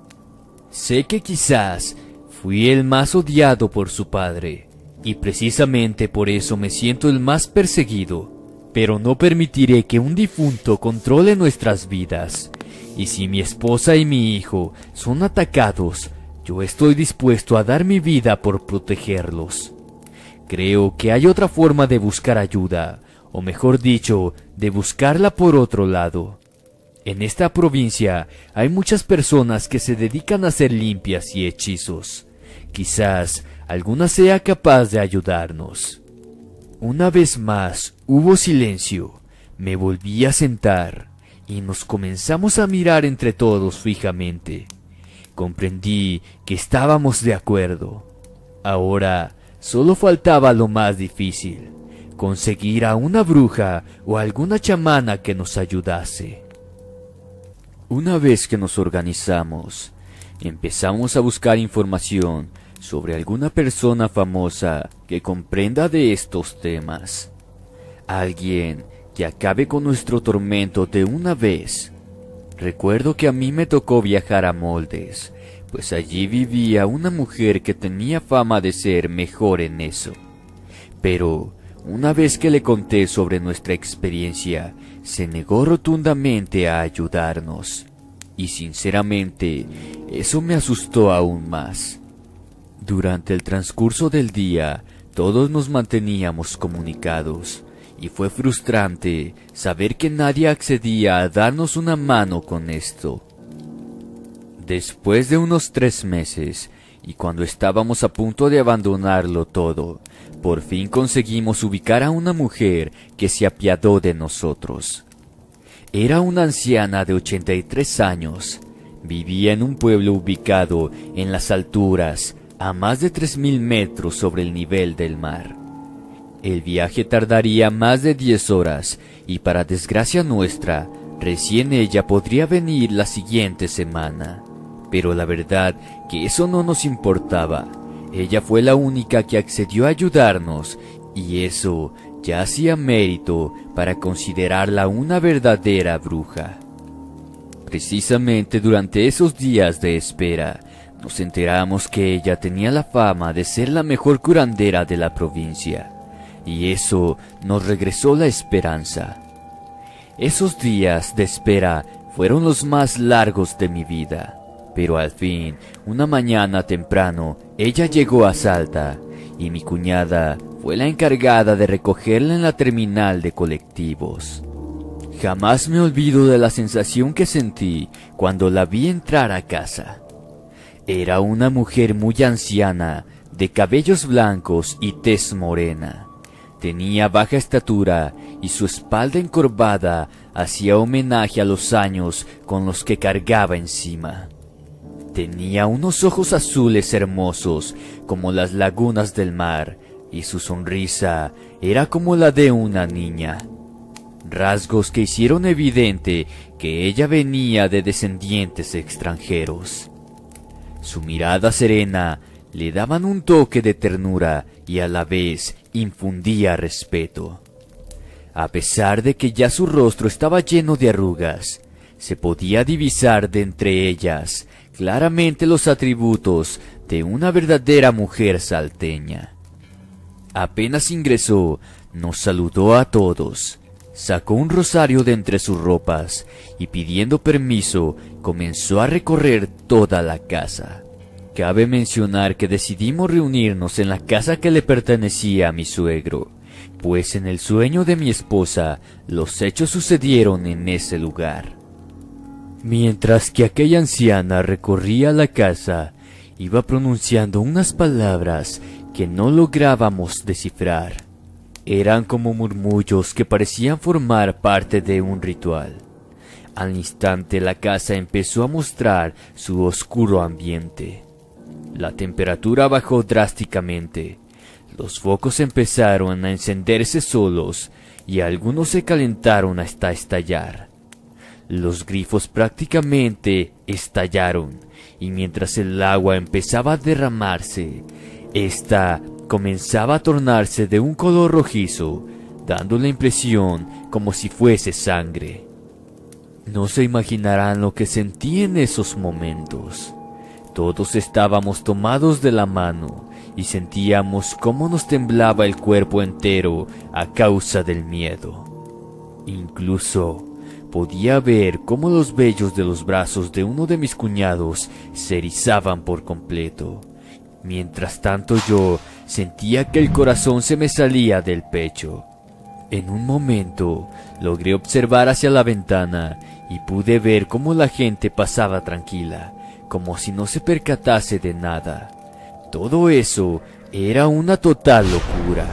«Sé que quizás fui el más odiado por su padre, y precisamente por eso me siento el más perseguido, pero no permitiré que un difunto controle nuestras vidas. Y si mi esposa y mi hijo son atacados, yo estoy dispuesto a dar mi vida por protegerlos. Creo que hay otra forma de buscar ayuda, o mejor dicho, de buscarla por otro lado. En esta provincia hay muchas personas que se dedican a hacer limpias y hechizos. Quizás alguna sea capaz de ayudarnos». Una vez más hubo silencio. Me volví a sentar y nos comenzamos a mirar entre todos fijamente. Comprendí que estábamos de acuerdo. Ahora solo faltaba lo más difícil: conseguir a una bruja o alguna chamana que nos ayudase. Una vez que nos organizamos, empezamos a buscar información sobre alguna persona famosa que comprenda de estos temas. Alguien que acabe con nuestro tormento de una vez. Recuerdo que a mí me tocó viajar a Moldes, pues allí vivía una mujer que tenía fama de ser mejor en eso. Pero una vez que le conté sobre nuestra experiencia, se negó rotundamente a ayudarnos. Y sinceramente, eso me asustó aún más. Durante el transcurso del día, todos nos manteníamos comunicados, y fue frustrante saber que nadie accedía a darnos una mano con esto. Después de unos tres meses, y cuando estábamos a punto de abandonarlo todo, por fin conseguimos ubicar a una mujer que se apiadó de nosotros. Era una anciana de ochenta y tres años, vivía en un pueblo ubicado en las alturas, a más de tres mil metros sobre el nivel del mar. El viaje tardaría más de diez horas y para desgracia nuestra, recién ella podría venir la siguiente semana. Pero la verdad que eso no nos importaba. Ella fue la única que accedió a ayudarnos y eso ya hacía mérito para considerarla una verdadera bruja. Precisamente durante esos días de espera, nos enteramos que ella tenía la fama de ser la mejor curandera de la provincia, y eso nos regresó la esperanza. Esos días de espera fueron los más largos de mi vida, pero al fin, una mañana temprano, ella llegó a Salta, y mi cuñada fue la encargada de recogerla en la terminal de colectivos. Jamás me olvido de la sensación que sentí cuando la vi entrar a casa. Era una mujer muy anciana, de cabellos blancos y tez morena. Tenía baja estatura y su espalda encorvada hacía homenaje a los años con los que cargaba encima. Tenía unos ojos azules hermosos como las lagunas del mar y su sonrisa era como la de una niña. Rasgos que hicieron evidente que ella venía de descendientes extranjeros. Su mirada serena le daban un toque de ternura y a la vez infundía respeto. A pesar de que ya su rostro estaba lleno de arrugas, se podía divisar de entre ellas claramente los atributos de una verdadera mujer salteña. Apenas ingresó, nos saludó a todos, sacó un rosario de entre sus ropas y pidiendo permiso comenzó a recorrer toda la casa. Cabe mencionar que decidimos reunirnos en la casa que le pertenecía a mi suegro, pues en el sueño de mi esposa los hechos sucedieron en ese lugar. Mientras que aquella anciana recorría la casa, iba pronunciando unas palabras que no lográbamos descifrar. Eran como murmullos que parecían formar parte de un ritual. Al instante la casa empezó a mostrar su oscuro ambiente. La temperatura bajó drásticamente. Los focos empezaron a encenderse solos y algunos se calentaron hasta estallar. Los grifos prácticamente estallaron y mientras el agua empezaba a derramarse, esta comenzaba a tornarse de un color rojizo, dando la impresión como si fuese sangre. No se imaginarán lo que sentí en esos momentos. Todos estábamos tomados de la mano y sentíamos cómo nos temblaba el cuerpo entero a causa del miedo. Incluso podía ver cómo los vellos de los brazos de uno de mis cuñados se erizaban por completo. Mientras tanto yo sentía que el corazón se me salía del pecho. En un momento logré observar hacia la ventana y pude ver cómo la gente pasaba tranquila, como si no se percatase de nada. Todo eso era una total locura.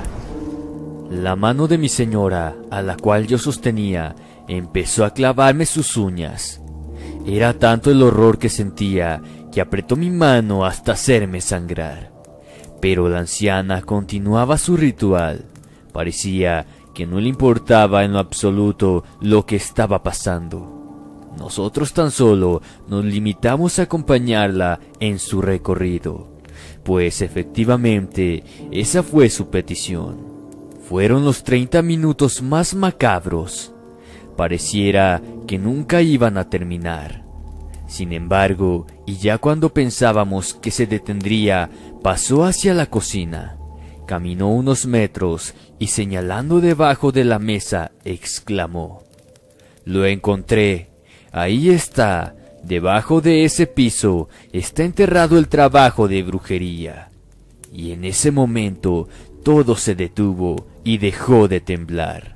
La mano de mi señora, a la cual yo sostenía, empezó a clavarme sus uñas. Era tanto el horror que sentía que apretó mi mano hasta hacerme sangrar. Pero la anciana continuaba su ritual. Parecía que no le importaba en lo absoluto lo que estaba pasando. Nosotros tan solo nos limitamos a acompañarla en su recorrido, pues efectivamente esa fue su petición. Fueron los treinta minutos más macabros. Pareciera que nunca iban a terminar. Sin embargo, y ya cuando pensábamos que se detendría, pasó hacia la cocina. Caminó unos metros y señalando debajo de la mesa, exclamó: «Lo encontré. Ahí está. Debajo de ese piso está enterrado el trabajo de brujería». Y en ese momento todo se detuvo y dejó de temblar.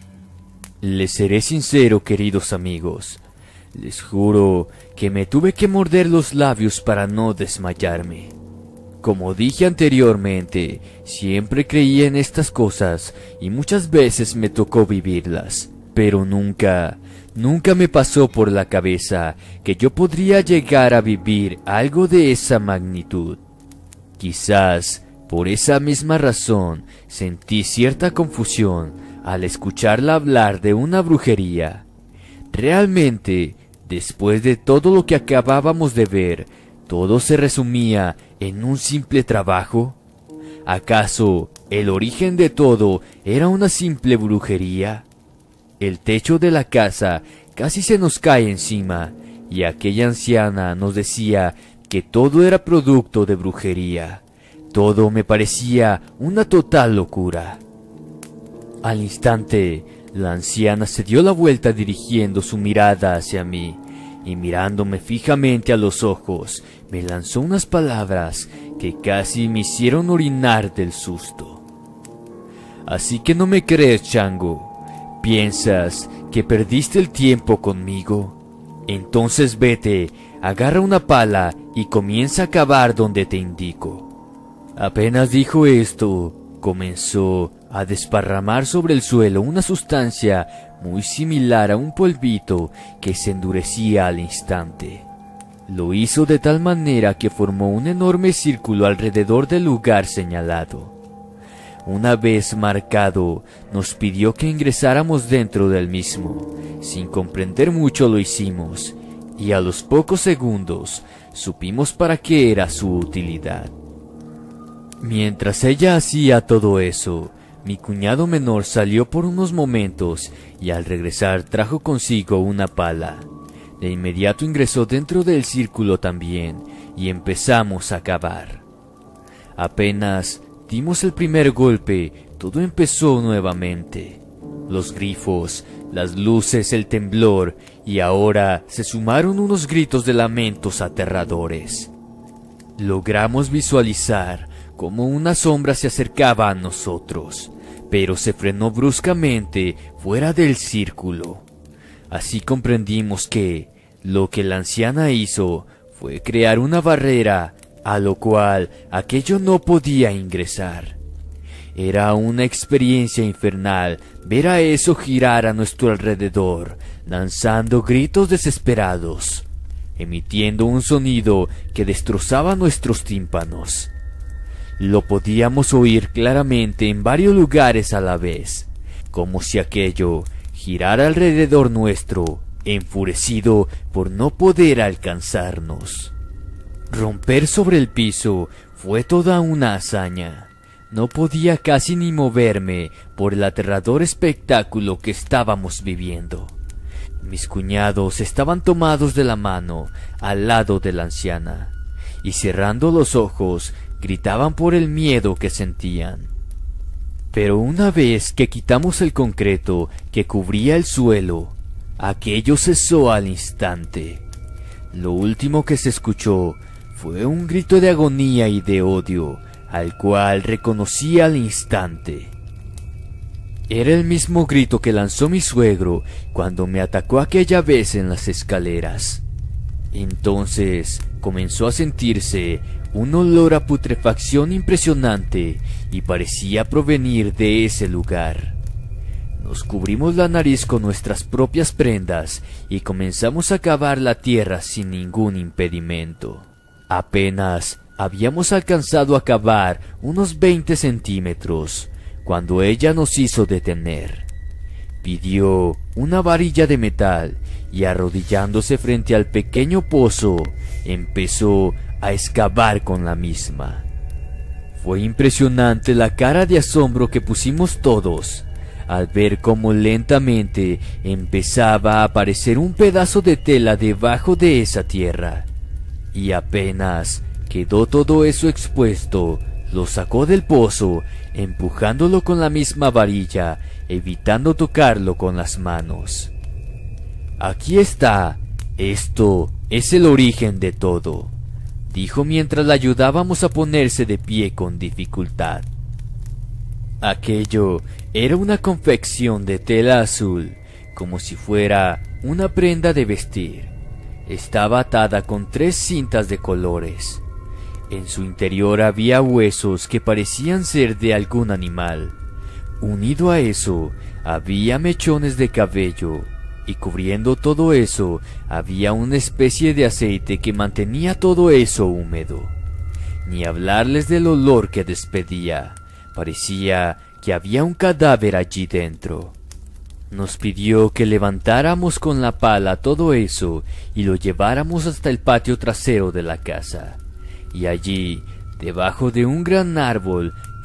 Les seré sincero, queridos amigos. Les juro que me tuve que morder los labios para no desmayarme. Como dije anteriormente, siempre creí en estas cosas y muchas veces me tocó vivirlas, pero nunca, nunca me pasó por la cabeza que yo podría llegar a vivir algo de esa magnitud. Quizás por esa misma razón sentí cierta confusión al escucharla hablar de una brujería. Realmente, después de todo lo que acabábamos de ver, ¿todo se resumía en un simple trabajo? ¿Acaso el origen de todo era una simple brujería? El techo de la casa casi se nos cae encima, y aquella anciana nos decía que todo era producto de brujería. Todo me parecía una total locura. Al instante, la anciana se dio la vuelta dirigiendo su mirada hacia mí, y mirándome fijamente a los ojos, me lanzó unas palabras que casi me hicieron orinar del susto. Así que no me crees, chango. ¿Piensas que perdiste el tiempo conmigo? Entonces vete, agarra una pala y comienza a cavar donde te indico. Apenas dijo esto, comenzó a desparramar sobre el suelo una sustancia muy similar a un polvito que se endurecía al instante. Lo hizo de tal manera que formó un enorme círculo alrededor del lugar señalado. Una vez marcado, nos pidió que ingresáramos dentro del mismo. Sin comprender mucho lo hicimos, y a los pocos segundos supimos para qué era su utilidad. Mientras ella hacía todo eso, mi cuñado menor salió por unos momentos y al regresar trajo consigo una pala. De inmediato ingresó dentro del círculo también y empezamos a cavar. Apenas dimos el primer golpe, todo empezó nuevamente. Los grifos, las luces, el temblor, y ahora se sumaron unos gritos de lamentos aterradores. Logramos visualizar cómo una sombra se acercaba a nosotros, pero se frenó bruscamente fuera del círculo. Así comprendimos que lo que la anciana hizo fue crear una barrera, a lo cual aquello no podía ingresar. Era una experiencia infernal ver a eso girar a nuestro alrededor, lanzando gritos desesperados, emitiendo un sonido que destrozaba nuestros tímpanos. Lo podíamos oír claramente en varios lugares a la vez, como si aquello girara alrededor nuestro, enfurecido por no poder alcanzarnos. Romper sobre el piso fue toda una hazaña. No podía casi ni moverme por el aterrador espectáculo que estábamos viviendo. Mis cuñados estaban tomados de la mano al lado de la anciana, y cerrando los ojos gritaban por el miedo que sentían. Pero una vez que quitamos el concreto que cubría el suelo, aquello cesó al instante. Lo último que se escuchó fue un grito de agonía y de odio, al cual reconocí al instante. Era el mismo grito que lanzó mi suegro cuando me atacó aquella vez en las escaleras. Entonces comenzó a sentirse un olor a putrefacción impresionante y parecía provenir de ese lugar. Nos cubrimos la nariz con nuestras propias prendas y comenzamos a cavar la tierra sin ningún impedimento. Apenas habíamos alcanzado a cavar unos veinte centímetros cuando ella nos hizo detener. Pidió una varilla de metal y arrodillándose frente al pequeño pozo, empezó a excavar con la misma. Fue impresionante la cara de asombro que pusimos todos al ver cómo lentamente empezaba a aparecer un pedazo de tela debajo de esa tierra. Y apenas quedó todo eso expuesto, lo sacó del pozo, empujándolo con la misma varilla, evitando tocarlo con las manos. Aquí está, esto es el origen de todo, dijo mientras la ayudábamos a ponerse de pie con dificultad. Aquello era una confección de tela azul, como si fuera una prenda de vestir. Estaba atada con tres cintas de colores. En su interior había huesos que parecían ser de algún animal. Unido a eso, había mechones de cabello, y cubriendo todo eso, había una especie de aceite que mantenía todo eso húmedo. Ni hablarles del olor que despedía. Parecía que había un cadáver allí dentro. Nos pidió que levantáramos con la pala todo eso y lo lleváramos hasta el patio trasero de la casa. Y allí, debajo de un gran árbol,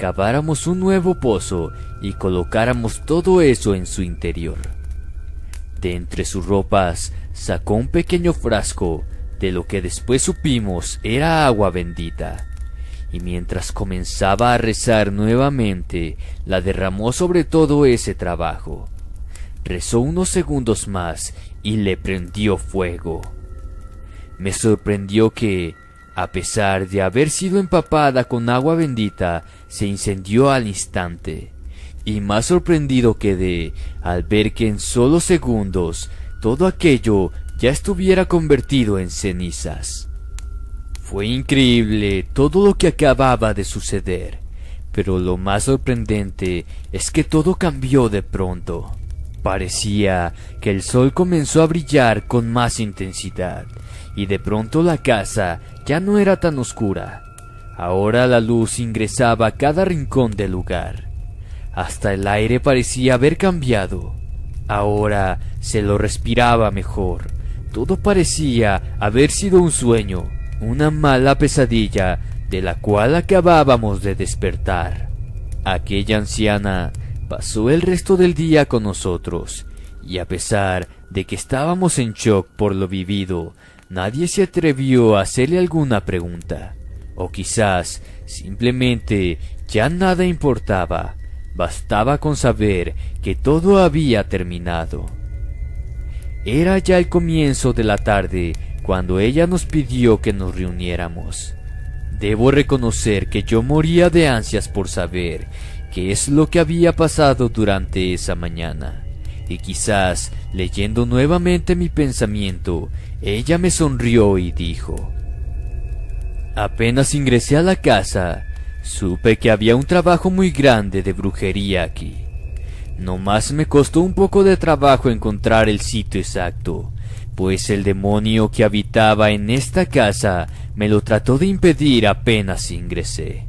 caváramos un nuevo pozo y colocáramos todo eso en su interior. De entre sus ropas sacó un pequeño frasco de lo que después supimos era agua bendita, y mientras comenzaba a rezar nuevamente, la derramó sobre todo ese trabajo. Rezó unos segundos más y le prendió fuego. Me sorprendió que, a pesar de haber sido empapada con agua bendita, se incendió al instante, y más sorprendido quedé al ver que en solo segundos todo aquello ya estuviera convertido en cenizas. Fue increíble todo lo que acababa de suceder, pero lo más sorprendente es que todo cambió de pronto. Parecía que el sol comenzó a brillar con más intensidad, y de pronto la casa ya no era tan oscura. Ahora la luz ingresaba a cada rincón del lugar. Hasta el aire parecía haber cambiado. Ahora se lo respiraba mejor. Todo parecía haber sido un sueño, una mala pesadilla de la cual acabábamos de despertar. Aquella anciana pasó el resto del día con nosotros, y a pesar de que estábamos en shock por lo vivido, nadie se atrevió a hacerle alguna pregunta. O quizás simplemente ya nada importaba, bastaba con saber que todo había terminado. Era ya el comienzo de la tarde cuando ella nos pidió que nos reuniéramos. Debo reconocer que yo moría de ansias por saber qué es lo que había pasado durante esa mañana, y quizás, leyendo nuevamente mi pensamiento, ella me sonrió y dijo: apenas ingresé a la casa, supe que había un trabajo muy grande de brujería aquí. No más me costó un poco de trabajo encontrar el sitio exacto, pues el demonio que habitaba en esta casa me lo trató de impedir apenas ingresé.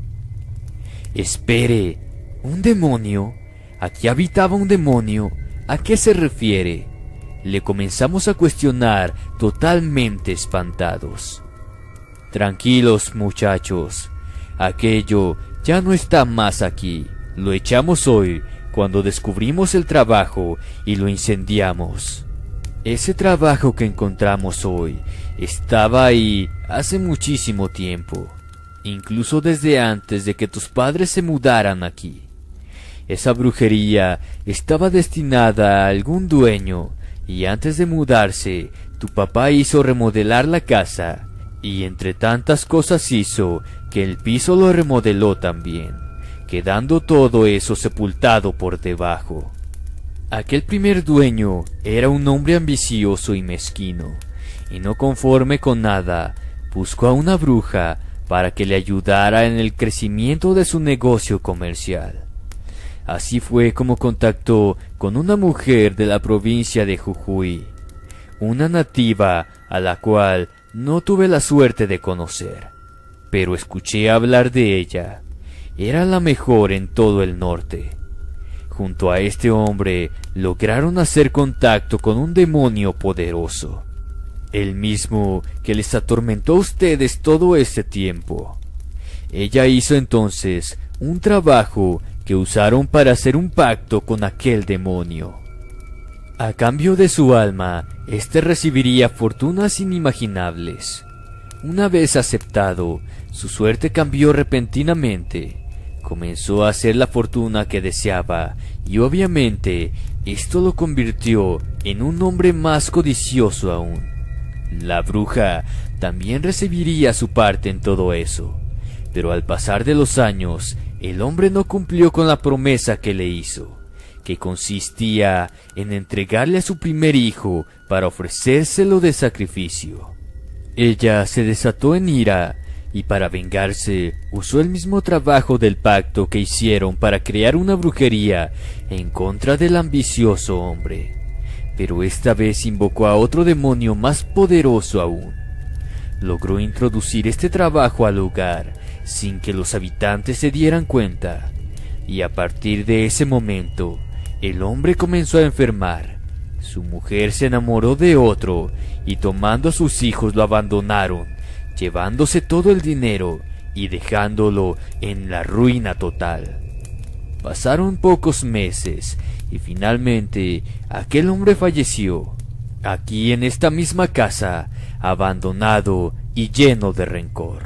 Espere, ¿un demonio? ¿Aquí habitaba un demonio? ¿A qué se refiere? Le comenzamos a cuestionar totalmente espantados. Tranquilos, muchachos, aquello ya no está más aquí. Lo echamos hoy cuando descubrimos el trabajo y lo incendiamos. Ese trabajo que encontramos hoy estaba ahí hace muchísimo tiempo, incluso desde antes de que tus padres se mudaran aquí. Esa brujería estaba destinada a algún dueño, y antes de mudarse, tu papá hizo remodelar la casa, y entre tantas cosas hizo que el piso lo remodeló también, quedando todo eso sepultado por debajo. Aquel primer dueño era un hombre ambicioso y mezquino, y no conforme con nada, buscó a una bruja para que le ayudara en el crecimiento de su negocio comercial. Así fue como contactó con una mujer de la provincia de Jujuy, una nativa a la cual no tuve la suerte de conocer, pero escuché hablar de ella. Era la mejor en todo el norte. Junto a este hombre lograron hacer contacto con un demonio poderoso, el mismo que les atormentó a ustedes todo ese tiempo. Ella hizo entonces un trabajo que usaron para hacer un pacto con aquel demonio. A cambio de su alma, éste recibiría fortunas inimaginables. Una vez aceptado, su suerte cambió repentinamente. Comenzó a hacer la fortuna que deseaba, y obviamente esto lo convirtió en un hombre más codicioso aún. La bruja también recibiría su parte en todo eso, pero al pasar de los años, el hombre no cumplió con la promesa que le hizo, que consistía en entregarle a su primer hijo para ofrecérselo de sacrificio. Ella se desató en ira, y para vengarse usó el mismo trabajo del pacto que hicieron para crear una brujería en contra del ambicioso hombre, pero esta vez invocó a otro demonio más poderoso aún. Logró introducir este trabajo al lugar sin que los habitantes se dieran cuenta, y a partir de ese momento el hombre comenzó a enfermar. Su mujer se enamoró de otro y tomando a sus hijos lo abandonaron, llevándose todo el dinero y dejándolo en la ruina total. Pasaron pocos meses y finalmente aquel hombre falleció, aquí en esta misma casa, abandonado y lleno de rencor.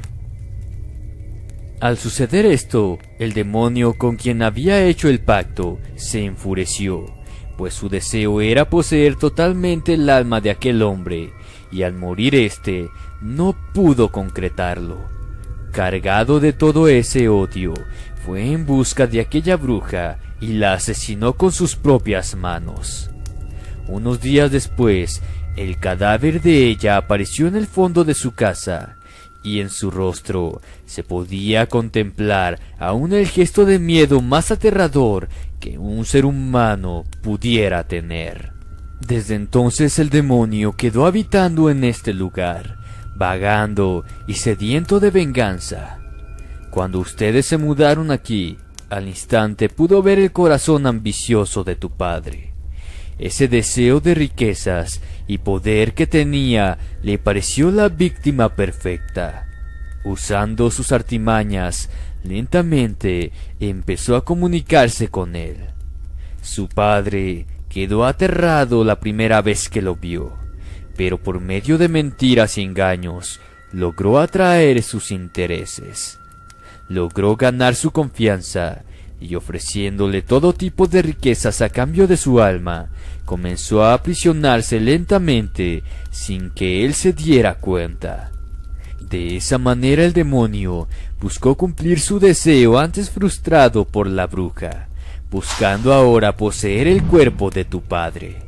Al suceder esto, el demonio con quien había hecho el pacto se enfureció, pues su deseo era poseer totalmente el alma de aquel hombre, y al morir éste, no pudo concretarlo. Cargado de todo ese odio, fue en busca de aquella bruja y la asesinó con sus propias manos. Unos días después, el cadáver de ella apareció en el fondo de su casa, y en su rostro se podía contemplar aún el gesto de miedo más aterrador que un ser humano pudiera tener. Desde entonces el demonio quedó habitando en este lugar, vagando y sediento de venganza. Cuando ustedes se mudaron aquí, al instante pudo ver el corazón ambicioso de tu padre. Ese deseo de riquezas y poder que tenía le pareció la víctima perfecta. Usando sus artimañas, lentamente empezó a comunicarse con él. Su padre quedó aterrado la primera vez que lo vio, pero por medio de mentiras y engaños logró atraer sus intereses. Logró ganar su confianza y, ofreciéndole todo tipo de riquezas a cambio de su alma, comenzó a aprisionarse lentamente sin que él se diera cuenta. De esa manera el demonio buscó cumplir su deseo antes frustrado por la bruja, buscando ahora poseer el cuerpo de tu padre.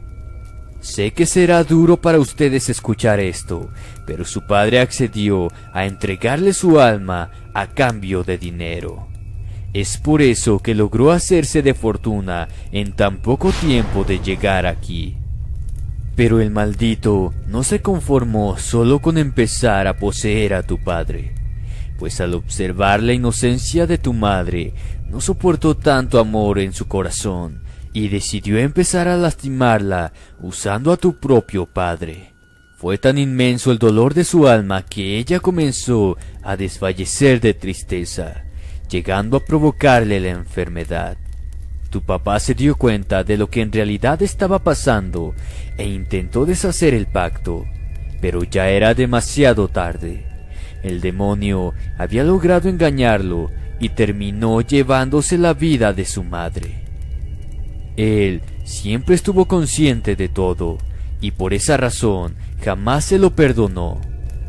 Sé que será duro para ustedes escuchar esto, pero su padre accedió a entregarle su alma a cambio de dinero. Es por eso que logró hacerse de fortuna en tan poco tiempo de llegar aquí. Pero el maldito no se conformó solo con empezar a poseer a tu padre, pues al observar la inocencia de tu madre, no soportó tanto amor en su corazón y decidió empezar a lastimarla usando a tu propio padre. Fue tan inmenso el dolor de su alma que ella comenzó a desfallecer de tristeza, llegando a provocarle la enfermedad. Tu papá se dio cuenta de lo que en realidad estaba pasando e intentó deshacer el pacto, pero ya era demasiado tarde. El demonio había logrado engañarlo y terminó llevándose la vida de su madre. Él siempre estuvo consciente de todo y por esa razón jamás se lo perdonó.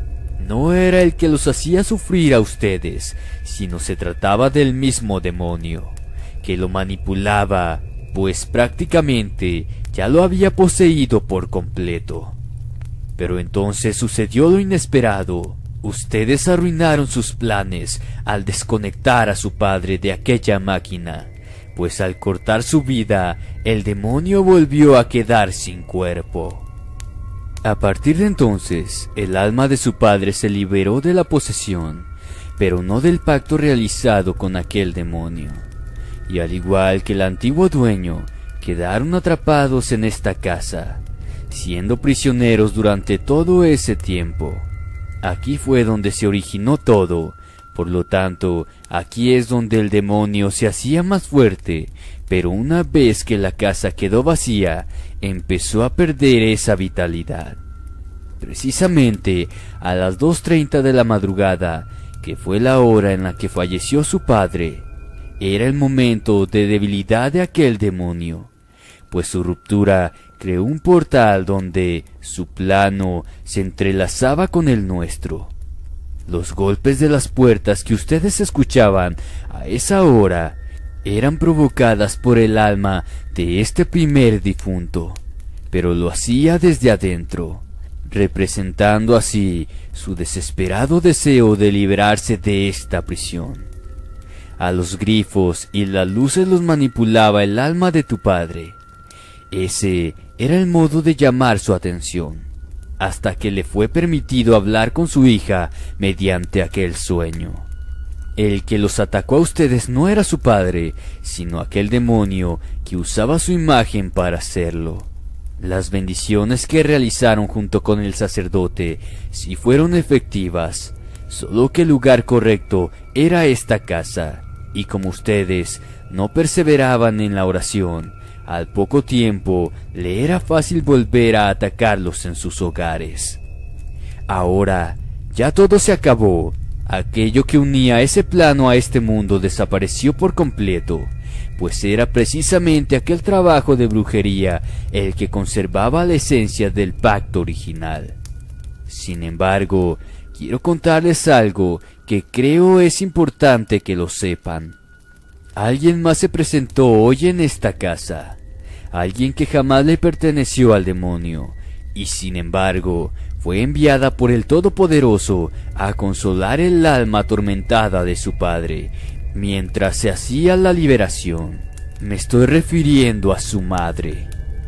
No era el que los hacía sufrir a ustedes, sino se trataba del mismo demonio, que lo manipulaba, pues prácticamente ya lo había poseído por completo. Pero entonces sucedió lo inesperado. Ustedes arruinaron sus planes al desconectar a su padre de aquella máquina, pues al cortar su vida, el demonio volvió a quedar sin cuerpo. A partir de entonces, el alma de su padre se liberó de la posesión, pero no del pacto realizado con aquel demonio. Y al igual que el antiguo dueño, quedaron atrapados en esta casa, siendo prisioneros durante todo ese tiempo. Aquí fue donde se originó todo, por lo tanto, aquí es donde el demonio se hacía más fuerte, pero una vez que la casa quedó vacía, empezó a perder esa vitalidad. Precisamente a las dos treinta de la madrugada, que fue la hora en la que falleció su padre, era el momento de debilidad de aquel demonio, pues su ruptura creó un portal donde su plano se entrelazaba con el nuestro. Los golpes de las puertas que ustedes escuchaban a esa hora eran provocadas por el alma de este primer difunto, pero lo hacía desde adentro, representando así su desesperado deseo de liberarse de esta prisión. A los grifos y las luces los manipulaba el alma de tu padre. Ese era el modo de llamar su atención, hasta que le fue permitido hablar con su hija mediante aquel sueño. El que los atacó a ustedes no era su padre, sino aquel demonio que usaba su imagen para hacerlo. Las bendiciones que realizaron junto con el sacerdote sí fueron efectivas. solo que el lugar correcto era esta casa, y como ustedes no perseveraban en la oración, al poco tiempo le era fácil volver a atacarlos en sus hogares. Ahora ya todo se acabó. Aquello que unía ese plano a este mundo desapareció por completo, pues era precisamente aquel trabajo de brujería el que conservaba la esencia del pacto original. Sin embargo, quiero contarles algo que creo es importante que lo sepan. Alguien más se presentó hoy en esta casa, alguien que jamás le perteneció al demonio, y sin embargo, fue enviada por el Todopoderoso a consolar el alma atormentada de su padre, mientras se hacía la liberación. Me estoy refiriendo a su madre.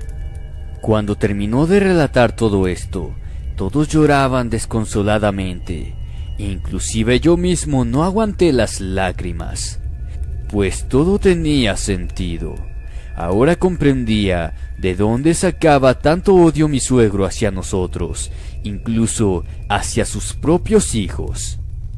Cuando terminó de relatar todo esto, todos lloraban desconsoladamente. Inclusive yo mismo no aguanté las lágrimas, pues todo tenía sentido. Ahora comprendía de dónde sacaba tanto odio mi suegro hacia nosotros, incluso hacia sus propios hijos.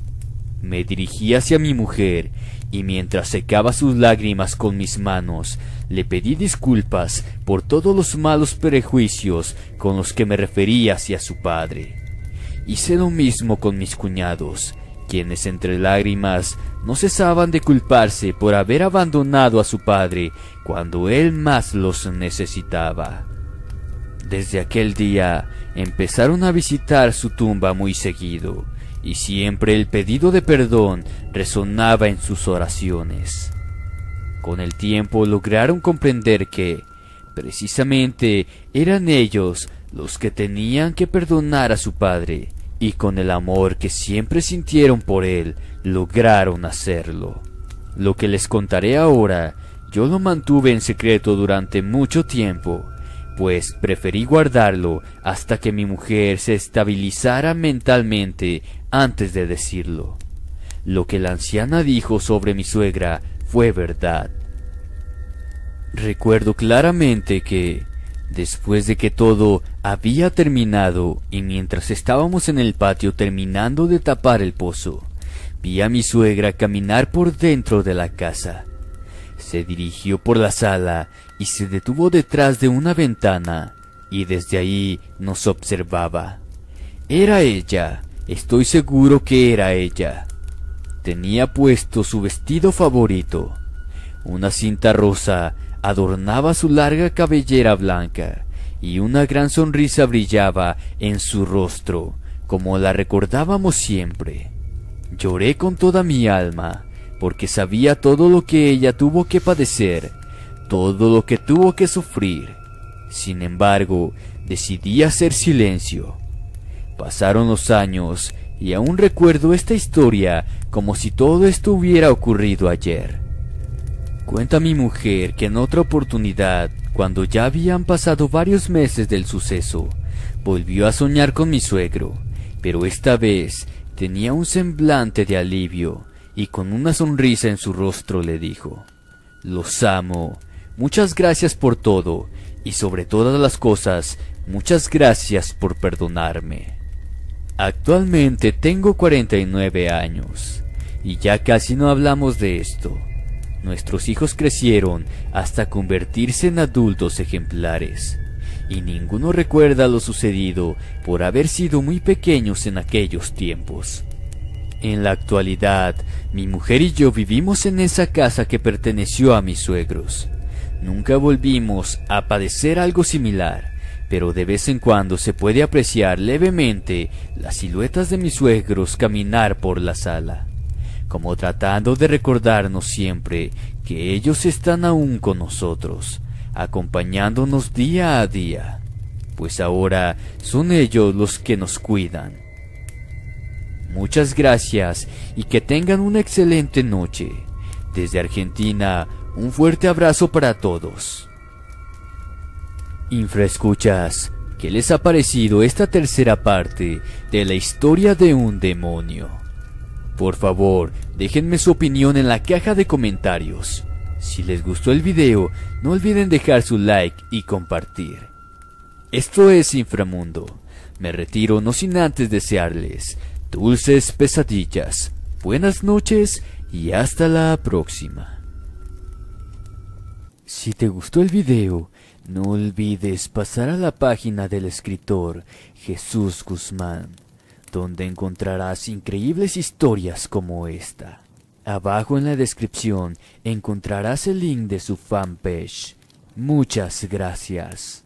Me dirigí hacia mi mujer y mientras secaba sus lágrimas con mis manos, le pedí disculpas por todos los malos prejuicios con los que me refería hacia su padre. Hice lo mismo con mis cuñados, quienes entre lágrimas no cesaban de culparse por haber abandonado a su padre cuando él más los necesitaba. Desde aquel día empezaron a visitar su tumba muy seguido, y siempre el pedido de perdón resonaba en sus oraciones. Con el tiempo lograron comprender que, precisamente, eran ellos los que tenían que perdonar a su padre, y con el amor que siempre sintieron por él, lograron hacerlo. Lo que les contaré ahora, yo lo mantuve en secreto durante mucho tiempo, pues preferí guardarlo hasta que mi mujer se estabilizara mentalmente antes de decirlo. Lo que la anciana dijo sobre mi suegra fue verdad. Recuerdo claramente que, después de que todo había terminado y mientras estábamos en el patio terminando de tapar el pozo, vi a mi suegra caminar por dentro de la casa. Se dirigió por la sala y se detuvo detrás de una ventana, y desde ahí nos observaba. Era ella, estoy seguro que era ella. Tenía puesto su vestido favorito. Una cinta rosa adornaba su larga cabellera blanca, y una gran sonrisa brillaba en su rostro, como la recordábamos siempre. Lloré con toda mi alma, porque sabía todo lo que ella tuvo que padecer, todo lo que tuvo que sufrir. Sin embargo, decidí hacer silencio. Pasaron los años, y aún recuerdo esta historia como si todo esto hubiera ocurrido ayer. Cuenta mi mujer que en otra oportunidad, cuando ya habían pasado varios meses del suceso, volvió a soñar con mi suegro, pero esta vez tenía un semblante de alivio, y con una sonrisa en su rostro le dijo: «Los amo, muchas gracias por todo, y sobre todas las cosas, muchas gracias por perdonarme». Actualmente tengo cuarenta y nueve años, y ya casi no hablamos de esto. Nuestros hijos crecieron hasta convertirse en adultos ejemplares, y ninguno recuerda lo sucedido por haber sido muy pequeños en aquellos tiempos. En la actualidad, mi mujer y yo vivimos en esa casa que perteneció a mis suegros. Nunca volvimos a padecer algo similar, pero de vez en cuando se puede apreciar levemente las siluetas de mis suegros caminar por la sala, como tratando de recordarnos siempre que ellos están aún con nosotros, acompañándonos día a día, pues ahora son ellos los que nos cuidan. Muchas gracias y que tengan una excelente noche. Desde Argentina, un fuerte abrazo para todos. Infraescuchas, ¿qué les ha parecido esta tercera parte de la historia de un demonio? Por favor, déjenme su opinión en la caja de comentarios. Si les gustó el video, no olviden dejar su like y compartir. Esto es Inframundo. Me retiro no sin antes desearles dulces pesadillas. Buenas noches y hasta la próxima. Si te gustó el video, no olvides pasar a la página del escritor Jesús Guzmán, donde encontrarás increíbles historias como esta. Abajo en la descripción encontrarás el link de su fanpage. Muchas gracias.